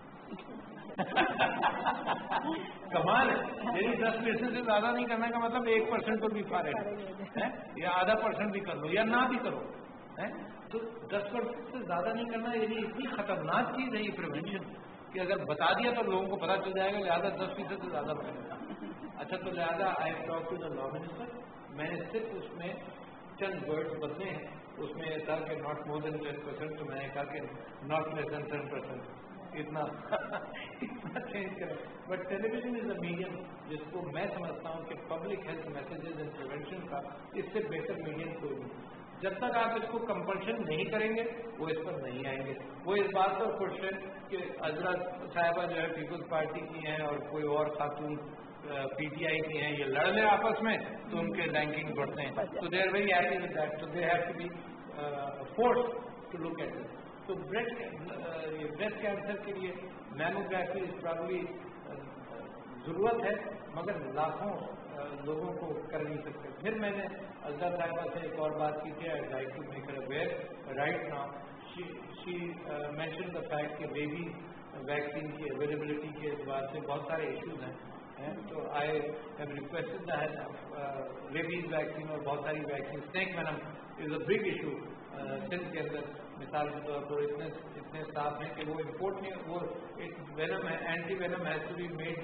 कमाल है, यदि 10% से ज्यादा नहीं करने का मतलब 1% पर भी फारे है, या आधा % भी कर लो या ना भी करो है। तो 10% से ज्यादा नहीं करना, यदि इतनी खतरनाक चीज है ये प्रिवेंशन कि अगर बता दिया तो लोगों को पता चल जाएगा, लिहाजा 10% से ज्यादा बढ़ेगा। अच्छा, तो लिहाजा I talk to the law minister. मैंने सिर्फ उसमें चंद वर्ड्स बदले हैं। उसमें यह था कि नॉट मोर देन 10%, तो मैंने कहा कि नॉट लेस देन 10%। इतना चेंज करें। But television is a medium जिसको मैं समझता हूँ कि public health messages and prevention का इससे बेहतर मीडियम कोई नहीं। जब तक आप इसको कंपल्शन नहीं करेंगे वो इस पर नहीं आएंगे। वो इस बात पर खुश है कि हजरत साहिबा जो है पीपल्स पार्टी की हैं और कोई और खातून PTI की हैं, ये लड़ ले आपस में तो उनके रैंकिंग बढ़ते हैं। तो they are very happy with that. तो they have to be forced to look at it. तो ब्रेस्ट कैंसर के लिए मैमोग्राफी प्रॉब्ली जरूरत है, मगर लाखों लोगों को कर नहीं सकते। फिर मैंने अजहर साहिबा से एक और बात की थी, I like to make her aware right now. She mention the fact कि बेबी वैक्सीन की अवेलेबिलिटी के एतबार से बहुत सारे इश्यूज हैं। तो I have requested that rabies vaccine और बहुत सारी vaccine, snake venom is a big issue Sindh के अंदर। मिसाल के तौर पर इतने स्टाफ हैं कि वो इम्पोर्ट नहीं, वो एक वेनम है, anti venom has to be made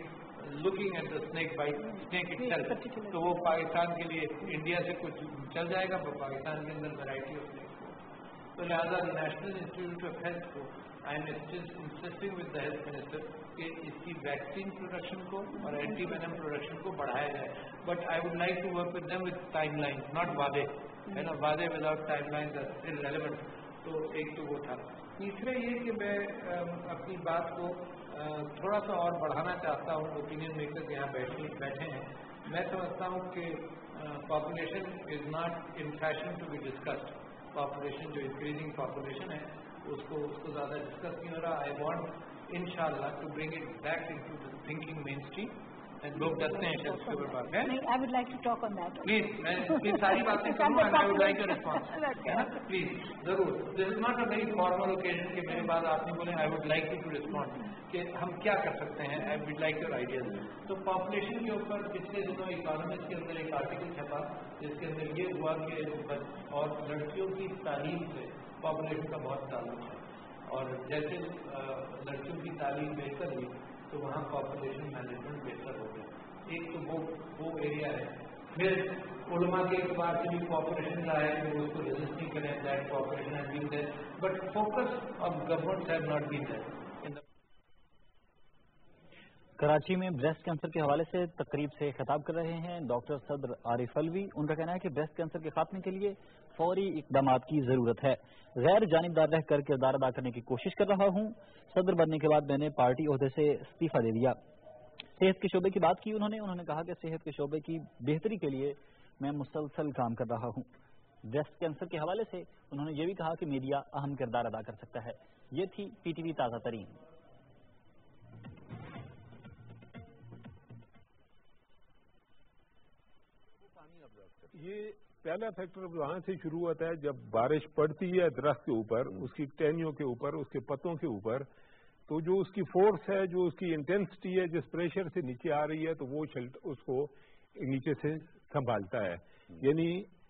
looking at the snake itself. تو وہ پاکستان کے لیے انڈیا سے کچھ چل جائے گا پر پاکستان کے اندر ویرائٹی آف snake. تو لہٰذا نیشنل انسٹیٹیوٹ آف ہیلتھ کو I am insisting with the health minister کہ اس کی ویکسین پروڈکشن کو اور اینٹی وینم پروڈکشن کو بڑھایا جائے. But I would like to work with them with time lines, not وعدے, ہے نا, وعدے without time lines are irrelevant. تو ایک تو وہ تھا. تیسرا یہ کہ میں اپنی بات کو تھوڑا سا اور بڑھانا چاہتا ہوں. اوپینین میکرز یہاں بیٹھے ہیں. میں سمجھتا ہوں کہ population is not in fashion to be discussed. Population جو انکریزنگ پاپولیشن ہے اس کو زیادہ ڈسکس نہیں ہو رہا. آئی وانٹ ان شاء اللہ to bring it back into thinking mainstream. لوگ ڈرتے ہیں شخص کے اوپر بات ہے. I would like to talk on that. Please ساری باتیں کروں and I would like your response. ہے نا, پلیز ضرور. This is not a very formal occasion کہ میرے بعد آپ نے بولے I would like you to respond کہ ہم کیا کر سکتے ہیں. I would like your ideas. تو پاپولیشن کے اوپر پچھلے دنوں اکانومسٹ کے اندر ایک آرٹیکل چھپا جس کے اندر یہ ہوا کہ اور لڑکیوں کی تعلیم سے پاپولیشن کا بہت تعلق ہے. اور جیسے لڑکیوں کی تعلیم بہتر ہوئی تو وہاں پاپولیشن مینجمنٹ بہتر ہو گیا. ایک تو وہ ایریا ہے. پھر علماء کے اعتبار سے بھی پاپولیشن کا ہے کہ اس کو رجسٹ نہیں کریں. That population has been there but focus of government has not been there. Karachi میں بریسٹ کینسر کے حوالے سے تقریب سے خطاب کر رہے ہیں ڈاکٹر صدر عارف الوی. ان کا کہنا ہے کہ بریسٹ کینسر کے خاتمے کے لیے فوری اقدامات کی ضرورت ہے. غیر جانبدار رہ کر کردار ادا کرنے کی کوشش کر رہا ہوں. صدر بننے کے بعد میں نے پارٹی عہدے سے استعفیٰ دے دیا. صحت کے شعبے کی بات کی انہوں نے کہا کہ صحت کے شعبے کی بہتری کے لیے میں مسلسل کام کر رہا ہوں. بریسٹ کینسر کے حوالے سے انہوں نے یہ بھی کہا کہ میڈیا اہم کردار ادا کر سکتا ہے. یہ تھی پی ٹی وی تازہ ترین. یہ پہلا فیکٹر وہاں سے شروع ہوتا ہے جب بارش پڑتی ہے درخت کے اوپر, اس کی ٹہنیوں کے اوپر, اس کے پتوں کے اوپر, تو جو اس کی فورس ہے, جو اس کی انٹینسٹی ہے, جس پریشر سے نیچے آ رہی ہے تو وہ اس کو نیچے سے سنبھالتا ہے. یعنی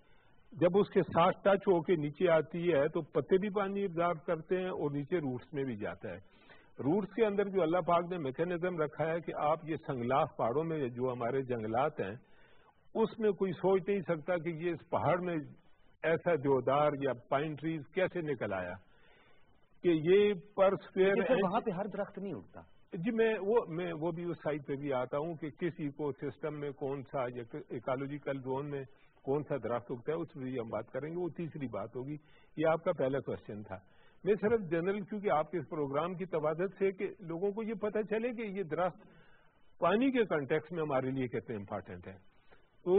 جب اس کے ساتھ ٹچ ہو کے نیچے آتی ہے تو پتے بھی پانی ابزارو کرتے ہیں اور نیچے روٹس میں بھی جاتا ہے. روٹس کے اندر جو اللہ پاک نے میکینزم رکھا ہے کہ آپ یہ سنگلاخ پہاڑوں میں جو ہمارے جنگلات ہیں اس میں کوئی سوچ نہیں سکتا کہ یہ اس پہاڑ میں ایسا دیودار یا پائن ٹریز کیسے نکل آیا کہ یہ پر اسکوائر. وہاں پہ ہر درخت نہیں اگتا. جی میں وہ بھی اس سائٹ پہ بھی آتا ہوں کہ کسی کو سسٹم میں کون سا یا ایکالوجیکل زون میں کون سا درخت اگتا ہے, اس پہ بھی ہم بات کریں گے. وہ تیسری بات ہوگی. یہ آپ کا پہلا کوشچن تھا. میں صرف جنرل کیونکہ آپ کے اس پروگرام کی توادت سے کہ لوگوں کو یہ پتہ چلے کہ یہ درخت پانی کے کنٹیکس میں ہمارے لیے کتنے امپارٹنٹ ہے. تو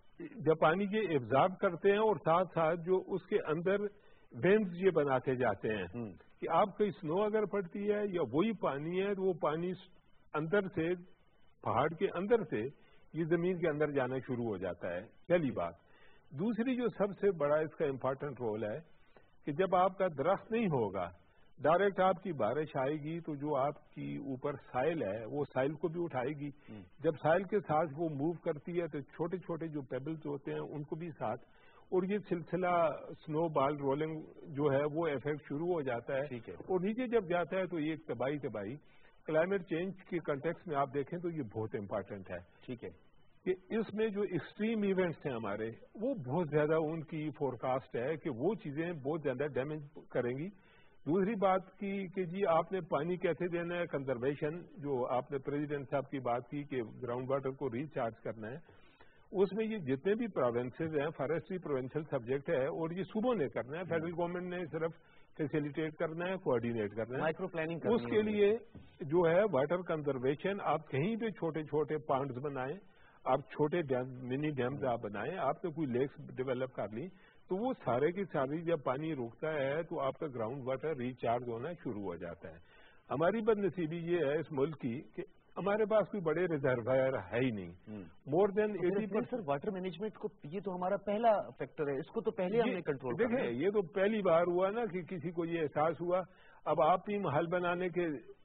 جب پانی کے ابزارب کرتے ہیں اور ساتھ ساتھ جو اس کے اندر وینز یہ بناتے جاتے ہیں کہ آپ کی سنو اگر پڑتی ہے یا وہی پانی ہے تو وہ پانی اندر سے پہاڑ کے اندر سے یہ زمین کے اندر جانا شروع ہو جاتا ہے. پہلی بات. دوسری جو سب سے بڑا اس کا امپارٹنٹ رول ہے کہ جب آپ کا درخت نہیں ہوگا, ڈائریکٹ آپ کی بارش آئے گی تو جو آپ کی اوپر سائل ہے وہ سائل کو بھی اٹھائے گی. جب سائل کے ساتھ وہ موو کرتی ہے تو چھوٹے چھوٹے جو پیبلز ہوتے ہیں ان کو بھی ساتھ, اور یہ سلسلہ سنو بال رولنگ جو ہے وہ افیکٹ شروع ہو جاتا ہے. اور نیچے جب جاتا ہے تو یہ ایک تباہی کلائمیٹ چینج کے کنٹیکس میں آپ دیکھیں تو یہ بہت امپارٹنٹ ہے. ٹھیک ہے کہ اس میں جو ایکسٹریم ایونٹس ہیں ہمارے وہ بہت زیادہ ان کی فورکاسٹ ہے کہ وہ چیزیں بہت زیادہ ڈیمیج کریں گی. دوسری بات کی کہ جی آپ نے پانی کیسے دینا ہے, کنزرویشن جو آپ نے پریزیڈنٹ صاحب کی بات کی کہ گراؤنڈ واٹر کو ریچارج کرنا ہے, اس میں یہ جتنے بھی پروونسز ہیں فارسٹری پروونشل سبجیکٹ ہے اور یہ صوبوں نے کرنا ہے. فیڈرل گورنمنٹ نے صرف فیسیلیٹیٹ کرنا ہے, کوآرڈینیٹ کرنا ہے. مائکرو پلاننگ اس کے لیے جو ہے واٹر کنزرویشن, آپ کہیں پہ چھوٹے چھوٹے پانڈز بنائیں, آپ چھوٹے ڈیم منی ڈیمز آپ بنائیں, آپ نے کوئی لیکس ڈیولپ کر لی تو وہ سارے کی ساری جب پانی رکتا ہے تو آپ کا گراؤنڈ واٹر ریچارج ہونا شروع ہو جاتا ہے. ہماری بد نصیبی یہ ہے اس ملک کی کہ ہمارے پاس کوئی بڑے ریزروائر ہے ہی نہیں. مور دین 80% واٹر مینجمنٹ کو, یہ تو ہمارا پہلا فیکٹر ہے, اس کو تو پہلے ہم نے کنٹرول کیا. دیکھیں یہ تو پہلی بار ہوا نا کہ کسی کو یہ احساس ہوا. اب آپ بھی محل بنانے کے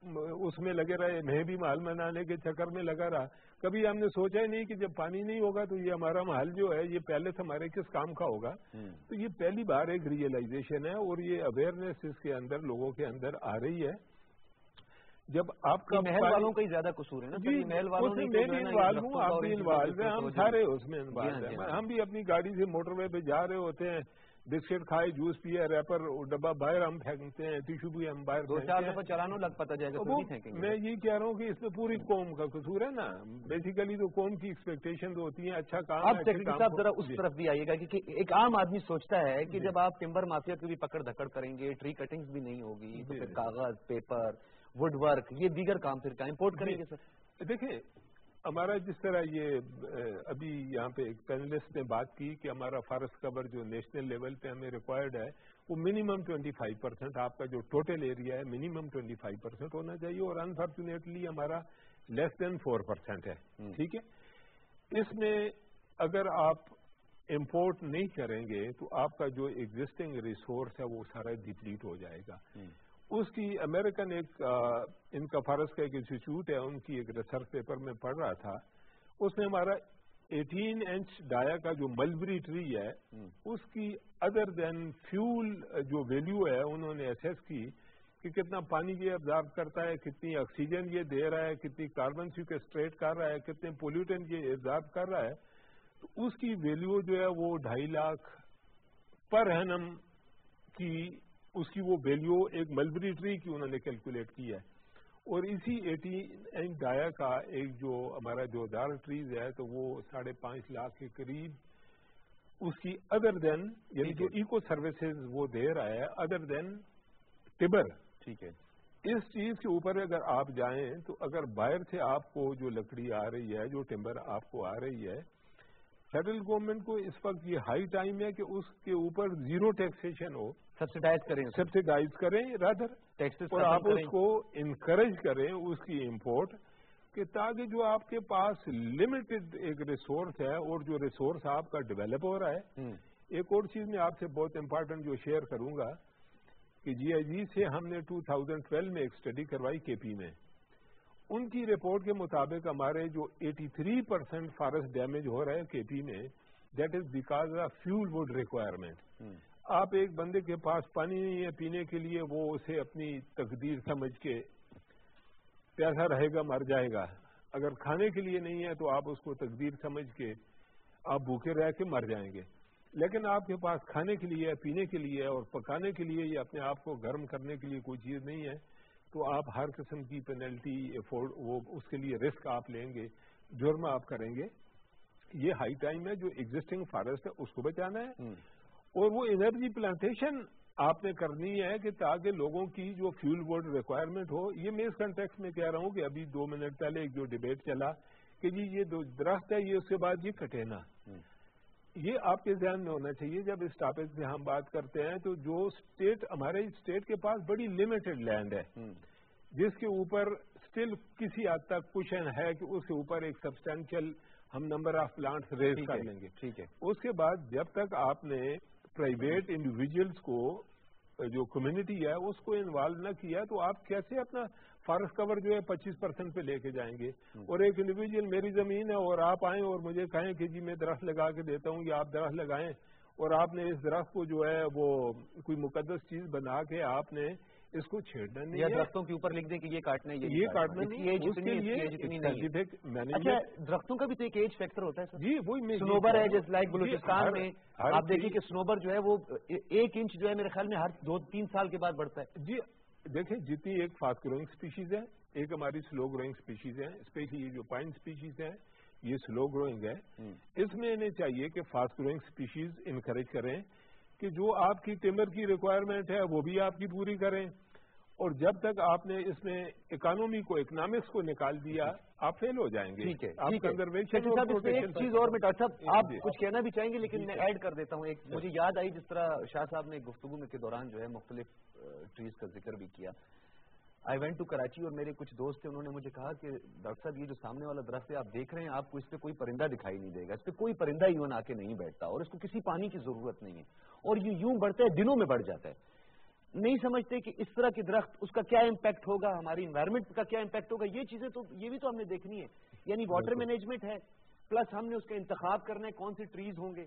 اس میں لگے رہے, میں بھی محل بنانے کے چکر میں لگا رہا. کبھی ہم نے سوچا ہی نہیں کہ جب پانی نہیں ہوگا تو یہ ہمارا محل جو ہے یہ پہلے سے ہمارے کس کام کا ہوگا. تو یہ پہلی بار ایک ریئلائزیشن ہے اور یہ اویئرنیس اس کے اندر لوگوں کے اندر آ رہی ہے. جب آپ کا محل والوں کا ہی زیادہ قصور ہے نا جی محل والوں میں بھی انوالو ہوں، آپ بھی انوالو ہیں، ہم سارے اس میں انوالو ہیں. ہم بھی اپنی گاڑی سے موٹر وے پہ جا رہے ہوتے ہیں، بسکٹ کھائے، جوس پیا، ریپر ڈبہ باہر ہم پھینکتے ہیں، ٹیشو بھی ہم باہر دو چار دفعہ چلانا لگ پتا جائے گا. میں یہ کہہ رہا ہوں کہ اس میں پوری قوم کا قصور ہے نا. بیسیکلی تو قوم کی ایکسپیکٹیشن ہوتی ہیں اچھا کام. آپ سیکرٹری صاحب ذرا اس طرف بھی آئیے گا کہ ایک عام آدمی سوچتا ہے کہ جب آپ ٹمبر مافیا کی بھی پکڑ دھکڑ کریں گے، ٹری کٹنگز بھی نہیں ہوگی تو پھر کاغذ، پیپر، وڈ ورک، یہ دیگر کام پھر امپورٹ کریں گے. سر دیکھیں ہمارا جس طرح یہ ابھی یہاں پہ ایک پینلسٹ نے بات کی کہ ہمارا فارسٹ کور جو نیشنل لیول پہ ہمیں ریکوائرڈ ہے وہ منیمم 25%، آپ کا جو ٹوٹل ایریا ہے منیمم 25% ہونا چاہیے، اور انفارچونیٹلی ہمارا لیس دین 4% ہے. ٹھیک ہے، اس میں اگر آپ امپورٹ نہیں کریں گے تو آپ کا جو ایگزسٹنگ ریسورس ہے وہ سارا ڈپلیٹ ہو جائے گا. اس کی امریکن ایک ان کا فارس کا ایک انسٹیٹیوٹ ہے، ان کی ایک ریسرچ پیپر میں پڑھ رہا تھا، اس میں ہمارا 18 انچ ڈایا کا جو ملبری ٹری ہے اس کی ادر دین فیول جو ویلیو ہے انہوں نے ایسیس کی کہ کتنا پانی یہ ابزارو کرتا ہے، کتنی آکسیجن یہ دے رہا ہے، کتنی کاربن سیکویسٹریٹ کر رہا ہے، کتنے پولیوٹنٹ یہ ابزارو کر رہا ہے. تو اس کی ویلیو جو ہے وہ 2.5 لاکھ پر اینم کی، اس کی وہ ویلیو ایک ملبری ٹری کی انہوں نے کیلکولیٹ کی ہے. اور اسی 18 انچ ڈایا کا ایک جو ہمارا جو دار ٹریز ہے تو وہ 5.5 لاکھ کے قریب اس کی ادر دین یعنی جو ایکو سروسز وہ دے رہا ہے ادر دین ٹبر. ٹھیک ہے، اس چیز کے اوپر اگر آپ جائیں تو اگر باہر سے آپ کو جو لکڑی آ رہی ہے، جو ٹمبر آپ کو آ رہی ہے، فیڈرل گورنمنٹ کو اس وقت یہ ہائی ٹائم ہے کہ اس کے اوپر زیرو ٹیکسیشن ہو، سبسیڈائز کریں رادر، اور آپ اس کو انکریج کریں اس کی امپورٹ، کہ تاکہ جو آپ کے پاس لمیٹڈ ایک ریسورس ہے اور جو ریسورس آپ کا ڈیولپ ہو رہا ہے. ایک اور چیز میں آپ سے بہت امپارٹنٹ جو شیئر کروں گا کہ جی آئی جی سے ہم نے 2012 میں ایک اسٹڈی کروائی کے پی میں. ان کی رپورٹ کے مطابق ہمارے جو 83% فارسٹ ڈیمیج ہو رہا ہے کے پی میں، that is because of fuel wood requirement. آپ ایک بندے کے پاس پانی نہیں ہے پینے کے لیے، وہ اسے اپنی تقدیر سمجھ کے پیاسا رہے گا مر جائے گا. اگر کھانے کے لیے نہیں ہے تو آپ اس کو تقدیر سمجھ کے آپ بھوکے رہ کے مر جائیں گے. لیکن آپ کے پاس کھانے کے لیے، پینے کے لیے اور پکانے کے لیے یا اپنے آپ کو گرم کرنے کے لیے کوئی چیز نہیں ہے تو آپ ہر قسم کی پینلٹی وہ اس کے لیے رسک آپ لیں گے، جرم آپ کریں گے. یہ ہائی ٹائم ہے جو ایگزسٹنگ فارسٹ ہے اس کو بچانا ہے، اور وہ انرجی پلانٹیشن آپ نے کرنی ہے کہ تاکہ لوگوں کی جو فیول وڈ ریکوائرمنٹ ہو. یہ میں اس کنٹیکس میں کہہ رہا ہوں کہ ابھی 2 منٹ پہلے ایک جو ڈیبیٹ چلا کہ جی یہ درخت ہے یہ اس کے بعد یہ کٹے نا، یہ آپ کے ذہن میں ہونا چاہیے. جب اس ٹاپک پہ ہم بات کرتے ہیں تو جو اسٹیٹ ہمارے اسٹیٹ کے پاس بڑی لمیٹڈ لینڈ ہے جس کے اوپر اسٹل کسی حد تک کشن ہے کہ اس کے اوپر ایک سبسٹینشیل ہم نمبر آف پلانٹس ریز کر لیں گے. ٹھیک ہے، اس کے بعد جب تک آپ نے پرائیویٹ انڈیویجولس کو جو کمیونٹی ہے اس کو انوالو نہ کیا تو آپ کیسے اپنا فارسٹ کور جو ہے 25% پہ لے کے جائیں گے. اور ایک انڈیویجول میری زمین ہے اور آپ آئیں اور مجھے کہیں کہ جی میں درخت لگا کے دیتا ہوں یا آپ درخت لگائیں، اور آپ نے اس درخت کو جو ہے وہ کوئی مقدس چیز بنا کے آپ نے اس کو چھیڑنا نہیں ہے، درختوں کے اوپر لکھ دیں کہ یہ کاٹنا ہے، یہ کاٹنا نہیں، اس کے لیے درختوں کا بھی تو ایک ایج فیکٹر ہوتا ہے. جی وہی سنوبر ہے جیسے لائک بلوچستان میں آپ دیکھیے کہ سنوبر جو ہے وہ 1 انچ جو ہے میرے خیال میں ہر 2-3 سال کے بعد بڑھتا ہے. جی دیکھیں جتنی ایک فاسٹ گروئنگ سپیشیز ہے، ایک ہماری سلو گروئنگ سپیشیز ہے، اسپیشلی یہ جو پائن سپیشیز ہے یہ سلو گروئنگ ہے. اس میں انہیں چاہیے کہ فاسٹ گروئنگ سپیشیز انکریج کریں کہ جو آپ کی ٹمبر کی ریکوائرمنٹ ہے وہ بھی آپ کی پوری کریں. اور جب تک آپ نے اس میں اکنامکس کو نکال دیا آپ فیل ہو جائیں گے. ٹھیک ہے، آپ کنزرویشن ایک چیز اور میں ڈاکٹر صاحب آپ کچھ کہنا بھی چاہیں گے لیکن میں ایڈ کر دیتا ہوں. ایک مجھے یاد آئی جس طرح شاہ صاحب نے گفتگو کے دوران جو ہے مختلف ٹریز کا ذکر بھی کیا. آئی وینٹ ٹو کراچی اور میرے کچھ دوست تھے، انہوں نے مجھے کہا کہ ڈاکٹر صاحب یہ جو سامنے والا درخت ہے آپ دیکھ رہے ہیں، آپ کو اس پہ کوئی پرندہ دکھائی نہیں دے گا، اس پہ کوئی پرندہ ایون آ کے نہیں بیٹھتا اور اس کو کسی پانی کی ضرورت نہیں ہے اور یہ یوں بڑھتا ہے، دنوں میں بڑھ جاتا ہے. نہیں سمجھتے کہ اس طرح کے درخت اس کا کیا امپیکٹ ہوگا، ہماری انوائرمنٹ کا کیا امپیکٹ ہوگا. یہ چیزیں تو یہ بھی تو ہم نے دیکھنی ہے. یعنی واٹر مینجمنٹ ہے پلس ہم نے اس کا انتخاب کرنا ہے کون سی ٹریز ہوں گے.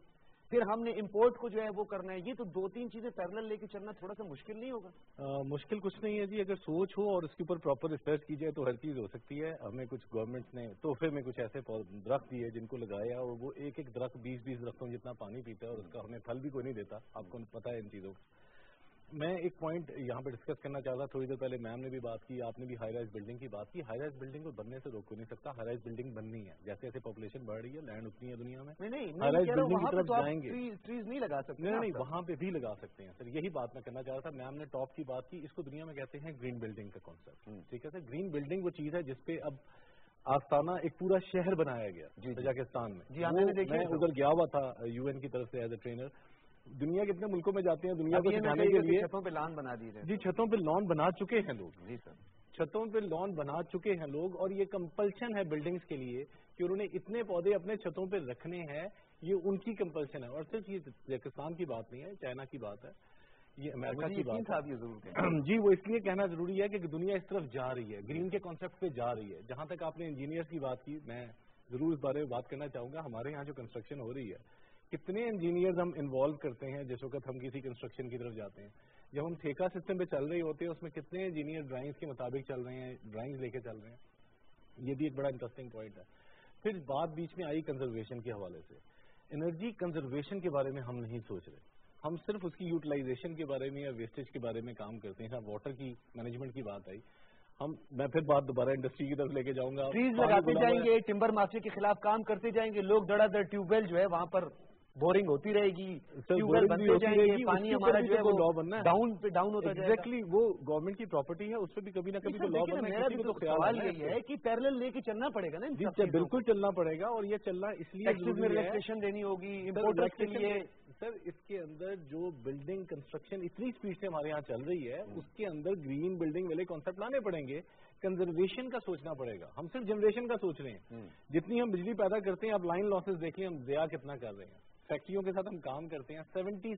پھر ہم نے امپورٹ کو جو ہے وہ کرنا ہے. یہ تو 2-3 چیزیں پیرلل لے کے چلنا تھوڑا سا مشکل نہیں ہوگا؟ مشکل کچھ نہیں ہے جی، اگر سوچ ہو اور اس کے اوپر پراپر ریسرچ کی جائے تو ہر چیز ہو سکتی ہے. ہمیں کچھ گورنمنٹ نے تحفے میں کچھ ایسے درخت دیے جن کو لگایا اور وہ ایک ایک درخت 20 درختوں جتنا پانی پیتا ہے اور اس کا ہمیں پھل بھی کوئی نہیں دیتا. آپ کو پتا ہے ان چیزوں کو. میں ایک پوائنٹ یہاں پہ ڈسکس کرنا چاہ رہا تھا. تھوڑی دیر پہلے میم نے بھی بات کی، آپ نے بھی ہائی رائز بلڈنگ کی بات کی. ہائی رائز بلڈنگ کو بننے سے روک کو نہیں سکتا. ہائی رائز بلڈنگ بننی ہے. جیسے جیسے پاپولیشن بڑھ رہی ہے، لینڈ اتنی ہے دنیا میں، ہائی رائز بلڈنگ کی طرف جائیں گے. ٹریز نہیں لگا سکتے؟ نہیں، وہاں پہ بھی لگا سکتے ہیں سر. یہی بات میں کرنا چاہ رہا تھا. میم نے ٹاپ کی بات کی. اس کو دنیا میں کہتے ہیں گرین بلڈنگ کا کانسیپٹ. ٹھیک ہے سر. گرین بلڈنگ وہ چیز ہے جس پہ اب آستانہ ایک پورا شہر بنایا گیا تاجکستان میں. میں ادھر گیا ہوا تھا UN کی طرف سے ایز اے ٹرینر. دنیا کے اتنے ملکوں میں جاتے ہیں دنیا کو دکھانے کے لیے. چھتوں پہ لان بنا دی جی، چھتوں پہ لان بنا چکے ہیں لوگ. جی سر، چھتوں پہ لان بنا چکے ہیں لوگ. اور یہ کمپلشن ہے بلڈنگز کے لیے کہ انہوں نے اتنے پودے اپنے چھتوں پہ رکھنے ہیں. یہ ان کی کمپلشن ہے. اور صرف یہ پاکستان کی بات نہیں ہے، چائنا کی بات ہے، یہ امریکہ کی بات ہے. جی، وہ اس لیے کہنا ضروری ہے کہ دنیا اس طرف جا رہی ہے، گرین کے کانسیپٹ پہ جا رہی ہے. جہاں تک آپ نے انجینئرس کی بات کی، میں ضرور اس بارے میں بات کرنا چاہوں گا. ہمارے یہاں جو کنسٹرکشن ہو رہی ہے، کتنے انجینئرز ہم انوالو کرتے ہیں جس وقت ہم کسی کنسٹرکشن کی طرف جاتے ہیں. جب ہم ٹھیکہ سسٹم پہ چل رہے ہوتے ہیں اس میں کتنے انجینئر ڈرائنگز کے مطابق چل رہے ہیں، ڈرائنگز لے کے چل رہے ہیں. یہ بھی ایک بڑا انٹرسٹنگ پوائنٹ ہے. پھر بات بیچ میں آئی کنزرویشن کے حوالے سے. انرجی کنزرویشن کے بارے میں ہم نہیں سوچ رہے. ہم صرف اس کی یوٹیلائزیشن کے بارے میں یا ویسٹیج کے بارے میں کام کرتے ہیں. واٹر کی مینجمنٹ کی بات آئی، میں پھر بات دوبارہ انڈسٹری کی طرف لے کے جاؤں گا. ٹریز لگاتے جائیں گے، ٹمبر مافیا کے خلاف کام کرتے جائیں گے. لوگ دڑا دڑ ٹیوب ویل جو ہے وہاں پر بورنگ ہوتی رہے گی، ٹیوب ویل بنتے جائیں گے، پانی ہمارا جو ہے وہ لا بننا ہے، ڈاؤن پہ ڈاؤن ہوتا جائے گا. ایگزیکٹلی، وہ گورنمنٹ کی پراپرٹی ہے، اس پہ بھی کبھی نہ کبھی تو لا بننا ہے. میرا بھی تو سوال یہی ہے کہ پیرلل لے کے چلنا پڑے گا نا. بالکل چلنا پڑے گا. اور یہ چلنا اس لیے ریلیکسیشن دینی ہوگی امپورٹرز کے لیے. سر، اس کے اندر جو بلڈنگ کنسٹرکشن اتنی اسپیڈ سے ہمارے یہاں چل رہی ہے، اس کے اندر گرین بلڈنگ والے کانسیپٹ لانے پڑیں گے. کنزرویشن کا سوچنا پڑے گا. ہم صرف جنریشن کا سوچ رہے ہیں. جتنی ہم بجلی پیدا کرتے ہیں، آپ لائن لاسز دیکھیں ہم ضیاع کتنا کر رہے ہیں. فیکٹریوں کے ساتھ ہم کام کرتے ہیں،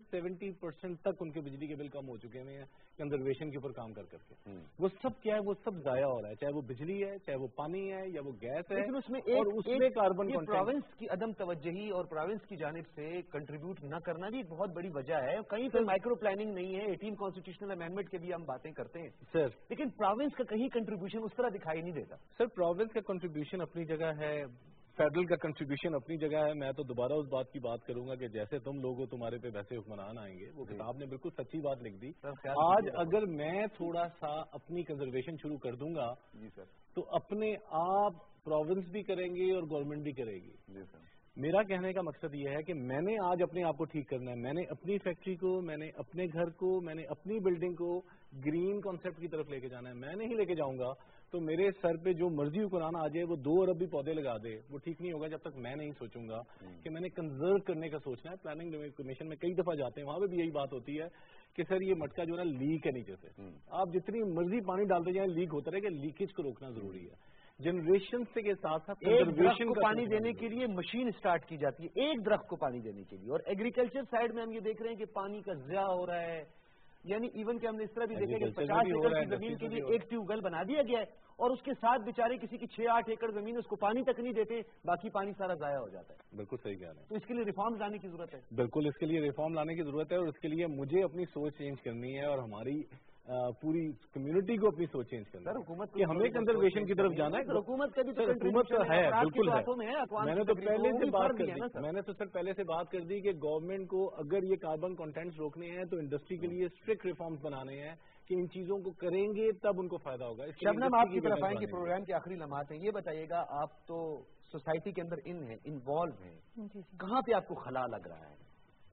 70% تک ان کے بجلی کے بل کم ہو چکے ہیں کنزرویشن کے اوپر کام کر کے. وہ سب کیا ہے؟ وہ سب ضائع ہو رہا ہے، چاہے وہ بجلی ہے، چاہے وہ پانی ہے، یا وہ گیس ہے. لیکن اس میں کاربن پروونس کی عدم توجہی اور پروونس کی جانب سے کنٹریبیوٹ نہ کرنا بھی ایک بہت بڑی وجہ ہے. کہیں پہ مائکرو پلاننگ نہیں ہے. 18 کانسٹیٹیوشنل امینڈمنٹ کے بھی ہم باتیں کرتے ہیں سر، لیکن پروونس کا کہیں کنٹریبیوشن اس طرح دکھائی نہیں دیتا. سر، پروونس کا کنٹریبیوشن اپنی جگہ ہے، فیڈرل کا کنٹریبیوشن اپنی جگہ ہے. میں تو دوبارہ اس بات کی بات کروں گا کہ جیسے تم لوگ ہو تمہارے پہ ویسے حکمران آئیں گے. وہ کتاب نے بالکل سچی بات لکھ دی. آج اگر میں تھوڑا سا اپنی کنزرویشن شروع کر دوں گا تو اپنے آپ پروونس بھی کریں گے اور گورنمنٹ بھی کرے گی. میرا کہنے کا مقصد یہ ہے کہ میں نے آج اپنے آپ کو ٹھیک کرنا ہے. میں نے اپنی فیکٹری کو، میں نے اپنے گھر کو، میں نے اپنی بلڈنگ کو گرین کانسیپٹ کی طرف لے کے جانا ہے. میں نہیں لے کے جاؤں گا تو میرے سر پہ جو مرضی حکمران آ جائے وہ 2 ارب بھی پودے لگا دے، وہ ٹھیک نہیں ہوگا جب تک میں نہیں سوچوں گا کہ میں نے کنزرو کرنے کا سوچنا ہے. پلاننگ کمیشن میں کئی دفعہ جاتے ہیں، وہاں پہ بھی یہی بات ہوتی ہے کہ سر یہ مٹکا جو ہے نا لیک ہے نیچے سے. آپ جتنی مرضی پانی ڈالتے جائیں لیک ہوتا رہے گا. لیکیج کو روکنا ضروری ہے. جنریشن سے کے ساتھ ساتھ درخت کو پانی دینے کے لیے مشین اسٹارٹ کی جاتی ہے، ایک درخت کو پانی دینے کے لیے. اور ایگریکلچر سائڈ میں ہم یہ دیکھ رہے ہیں کہ پانی کا ضیاع ہو رہا ہے. یعنی ایون کہ ہم نے اس طرح بھی دیکھا کہ 50 ایکڑ کی زمین کے لیے ایک ٹیوب ویل بنا دیا گیا ہے اور اس کے ساتھ بیچارے کسی کی 6-8 ایکڑ زمین اس کو پانی تک نہیں دیتے، باقی پانی سارا ضائع ہو جاتا ہے. بالکل صحیح کہہ رہے ہیں. تو اس کے لیے ریفارم لانے کی ضرورت ہے. بالکل اس کے لیے ریفارم لانے کی ضرورت ہے. اور اس کے لیے مجھے اپنی سوچ چینج کرنی ہے اور ہماری پوری کمیونٹی کو اپنی سوچ چینج کرنا ہے. حکومت کہ ہمیں کنزرویشن کی طرف جانا ہے. حکومت کا بھی تو حکومت ہے، بالکل ہے. میں نے تو پہلے سے بات کر دی، میں نے تو سر پہلے سے بات کر دی کہ گورنمنٹ کو اگر یہ کاربن کنٹینٹس روکنے ہیں تو انڈسٹری کے لیے اسٹرکٹ ریفارمز بنانے ہیں کہ ان چیزوں کو کریں گے تب ان کو فائدہ ہوگا. شبنم، آپ کی طرف آئیں گے، پروگرام کے آخری لمحات ہیں. یہ بتائیے گا، آپ تو سوسائٹی کے اندر انوالو ہیں، کہاں پہ آپ کو خلا لگ رہا ہے؟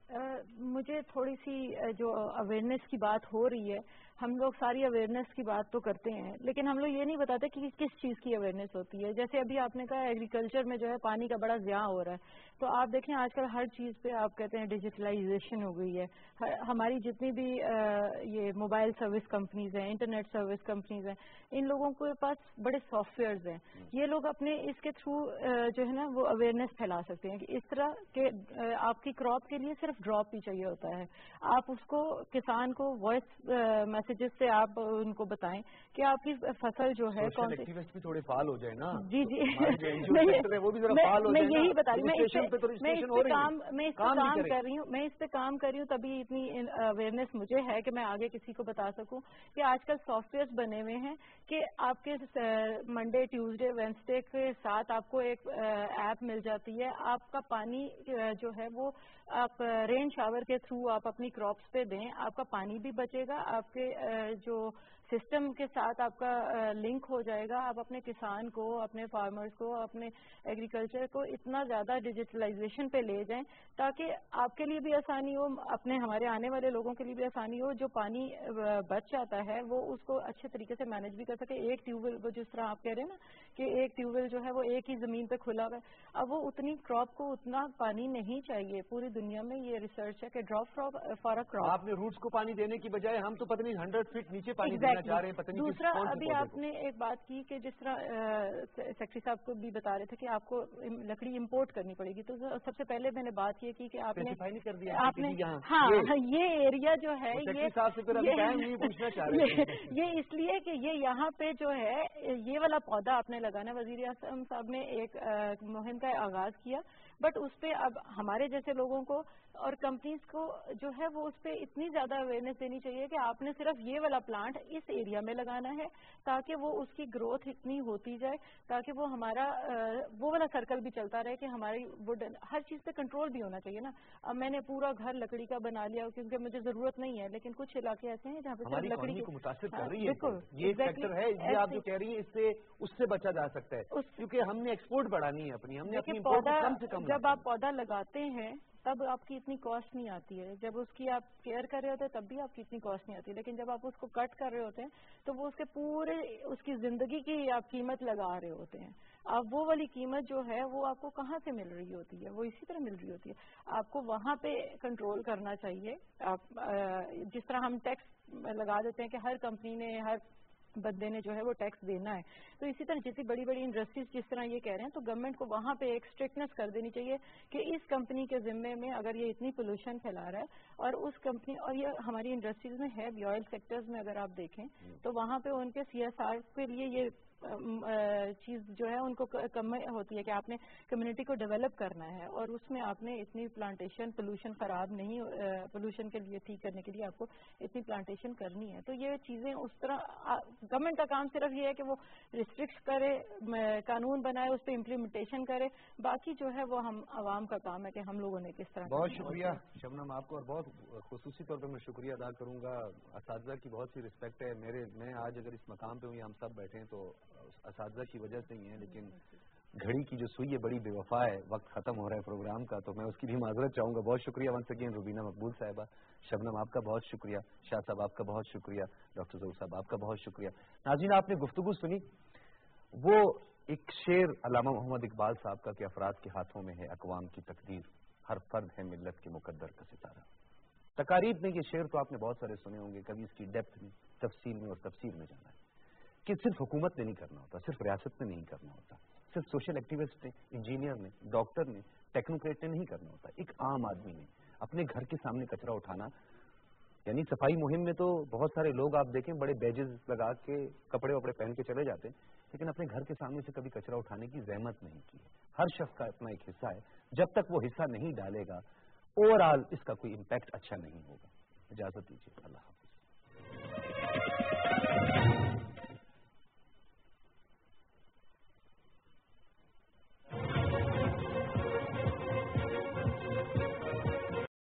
مجھے تھوڑی سی جو اویئرنیس کی بات ہو رہی ہے، ہم لوگ ساری اویئرنیس کی بات تو کرتے ہیں لیکن ہم لوگ یہ نہیں بتاتے کہ کس چیز کی اویئرنیس ہوتی ہے. جیسے ابھی آپ نے کہا ایگریکلچر میں جو ہے پانی کا بڑا ضیاع ہو رہا ہے، تو آپ دیکھیں آج کل ہر چیز پہ آپ کہتے ہیں ڈیجیٹلائزیشن ہو گئی ہے. ہماری جتنی بھی یہ موبائل سروس کمپنیز ہیں، انٹرنیٹ سروس کمپنیز ہیں، ان لوگوں کے پاس بڑے سافٹ ویئرز ہیں. یہ لوگ اپنے اس کے تھرو جو ہے نا وہ اویئرنیس پھیلا سکتے ہیں کہ اس طرح کہ آپ کی کراپ کے لیے صرف صرف ڈراپ ہی چاہیے ہوتا ہے. آپ اس کو کسان کو وائس میسیجز سے آپ ان کو بتائیں کہ آپ کی فصل جو ہے کون سی بھی تھوڑے فعال ہو جائے نا. جی جی میں یہی بتا رہی ہوں, میں اس پہ کام کر رہی ہوں تبھی اتنی اویئرنیس مجھے ہے کہ میں آگے کسی کو بتا سکوں کہ آج کل سافٹ ویئر بنے ہوئے ہیں کہ آپ کے منڈے ٹیوزڈے وینسڈے کے ساتھ آپ کو ایک ایپ مل جاتی ہے. آپ کا پانی جو ہے وہ آپ رین شاور کے تھرو آپ اپنی کراپس پہ دیں, آپ کا پانی بھی بچے گا, آپ کے جو سسٹم کے ساتھ آپ کا لنک ہو جائے گا. آپ اپنے کسان کو, اپنے فارمرز کو, اپنے ایگریکلچر کو اتنا زیادہ ڈیجیٹلائزیشن پہ لے جائیں تاکہ آپ کے لیے بھی آسانی ہو, اپنے ہمارے آنے والے لوگوں کے لیے بھی آسانی ہو. جو پانی بچ جاتا ہے وہ اس کو اچھے طریقے سے مینج بھی کر سکے. ایک ٹیوب ویل جس طرح آپ کہہ رہے ہیں نا کہ ایک ٹیوب ویل جو ہے وہ ایک ہی زمین پہ کھلا ہوا ہے, اب وہ اتنی کراپ کو اتنا پانی نہیں چاہیے. پوری دنیا میں یہ ریسرچ ہے کہ ڈراپ فار اے کراپ. آپ نے روٹس کو پانی دینے کی بجائے ہم تو پتہ نہیں 100 فٹ نیچے پانی دینا چاہ رہے ہیں. دوسرا ابھی آپ نے ایک بات کی کہ جس طرح سیکٹری صاحب کو بھی بتا رہے تھے کہ آپ کو لکڑی امپورٹ کرنی پڑے گی, تو سب سے پہلے میں نے بات یہ کی کہ آپ نے ہاں یہ ایریا جو ہے یہ اس لیے کہ یہ یہاں پہ جو ہے یہ والا پودا آپ نے لگانا. وزیر اعظم صاحب نے ایک مہم کا آغاز کیا, بٹ اس پہ اب ہمارے جیسے لوگوں کو اور کمپنیز کو جو ہے وہ اس پہ اتنی زیادہ اویئرنیس دینی چاہیے کہ آپ نے صرف یہ والا پلانٹ اس ایریا میں لگانا ہے تاکہ وہ اس کی گروتھ اتنی ہوتی جائے تاکہ وہ ہمارا وہ والا سرکل بھی چلتا رہے کہ ہماری ووڈ ہر چیز پہ کنٹرول بھی ہونا چاہیے نا. اب میں نے پورا گھر لکڑی کا بنا لیا کیونکہ مجھے ضرورت نہیں ہے, لیکن کچھ علاقے ایسے ہیں جہاں پہ لکڑی کو متاثر کر رہی ہے. بالکل یہ سیکٹر ہے, یہ آپ جو کہہ رہی ہیں اس سے بچا جا سکتا ہے کیونکہ ہم نے ایکسپورٹ بڑھانی ہے اپنی, ہم نے اپنی کم سے کم. جب آپ پودا لگاتے ہیں تب آپ کی اتنی کاسٹ نہیں آتی ہے, جب اس کی آپ کیئر کر رہے ہوتے ہیں تب بھی آپ کی اتنی کاسٹ نہیں آتی, لیکن جب آپ اس کو کٹ کر رہے ہوتے ہیں تو وہ اس کے پورے اس کی زندگی کی آپ قیمت لگا رہے ہوتے ہیں. اب وہ والی قیمت جو ہے وہ آپ کو کہاں سے مل رہی ہوتی ہے, وہ اسی طرح مل رہی ہوتی ہے. آپ کو وہاں پہ کنٹرول کرنا چاہیے. آپ جس طرح ہم ٹیکس لگا دیتے ہیں کہ ہر کمپنی نے ہر بندے نے جو ہے وہ ٹیکس دینا ہے, تو اسی طرح جتنی بڑی بڑی انڈسٹریز جس طرح یہ کہہ رہے ہیں تو گورنمنٹ کو وہاں پہ ایک اسٹرکٹنس کر دینی چاہیے کہ اس کمپنی کے ذمے میں اگر یہ اتنی پولوشن پھیلا رہا ہے اور اس کمپنی اور یہ ہماری انڈسٹریز میں ہے بھی, آئل سیکٹرز میں اگر آپ دیکھیں تو وہاں پہ ان کے CSR کے لیے یہ چیز جو ہے ان کو کم ہوتی ہے کہ آپ نے کمیونٹی کو ڈیولپ کرنا ہے اور اس میں آپ نے اتنی پلانٹیشن پولوشن خراب نہیں, پولوشن کے لیے ٹھیک کرنے کے لیے آپ کو اتنی پلانٹیشن کرنی ہے. تو یہ چیزیں اس طرح گورنمنٹ کا کام صرف یہ ہے کہ وہ ریسٹرکٹ کرے, قانون بنائے, اس پہ امپلیمنٹیشن کرے, باقی جو ہے وہ ہم عوام کا کام ہے کہ ہم لوگوں نے کس طرح. بہت شکریہ شبنم آپ کو, اور بہت خصوصی طور پہ میں شکریہ ادا کروں گا. اساتذہ کی بہت سی رسپیکٹ ہے, میں آج اگر اس مقام پہ ہوں ہم سب بیٹھے ہیں تو اساتذہ کی وجہ سے ہی ہیں, لیکن گھڑی کی جو سوئی ہے بڑی بے وفا ہے, وقت ختم ہو رہا ہے پروگرام کا, تو میں اس کی بھی معذرت چاہوں گا. بہت شکریہ ونس اگین روبینہ مقبول صاحبہ, شبنم آپ کا بہت شکریہ, شاہ صاحب آپ کا بہت شکریہ, ڈاکٹر ظہور صاحب آپ کا بہت شکریہ. ناظرین آپ نے گفتگو سنی, وہ ایک شعر علامہ محمد اقبال صاحب کا کہ افراد کے ہاتھوں میں ہے اقوام کی تقدیر, ہر فرد ہے ملت کے مقدر کا ستارہ. تقاریب میں یہ شعر تو آپ نے بہت سارے سنے ہوں گے, کبھی اس کی ڈیپتھ میں, تفصیل میں اور تفسیر میں جانا ہے کہ صرف حکومت نے نہیں کرنا ہوتا, صرف ریاست نے نہیں کرنا ہوتا, صرف سوشل ایکٹیوسٹ نے, انجینئر نے, ڈاکٹر نے, ٹیکنوکریٹ نے نہیں کرنا ہوتا, ایک عام آدمی نے اپنے گھر کے سامنے کچرا اٹھانا. یعنی صفائی مہم میں تو بہت سارے لوگ آپ دیکھیں بڑے بیجز لگا کے کپڑے وپڑے پہن کے چلے جاتے ہیں, لیکن اپنے گھر کے سامنے سے کبھی کچرا اٹھانے کی زحمت نہیں کی ہے. ہر شخص کا اپنا ایک حصہ ہے, جب تک وہ حصہ نہیں ڈالے گا اوور آل اس کا کوئی امپیکٹ اچھا نہیں ہوگا. اجازت دیجیے, اللہ حافظ.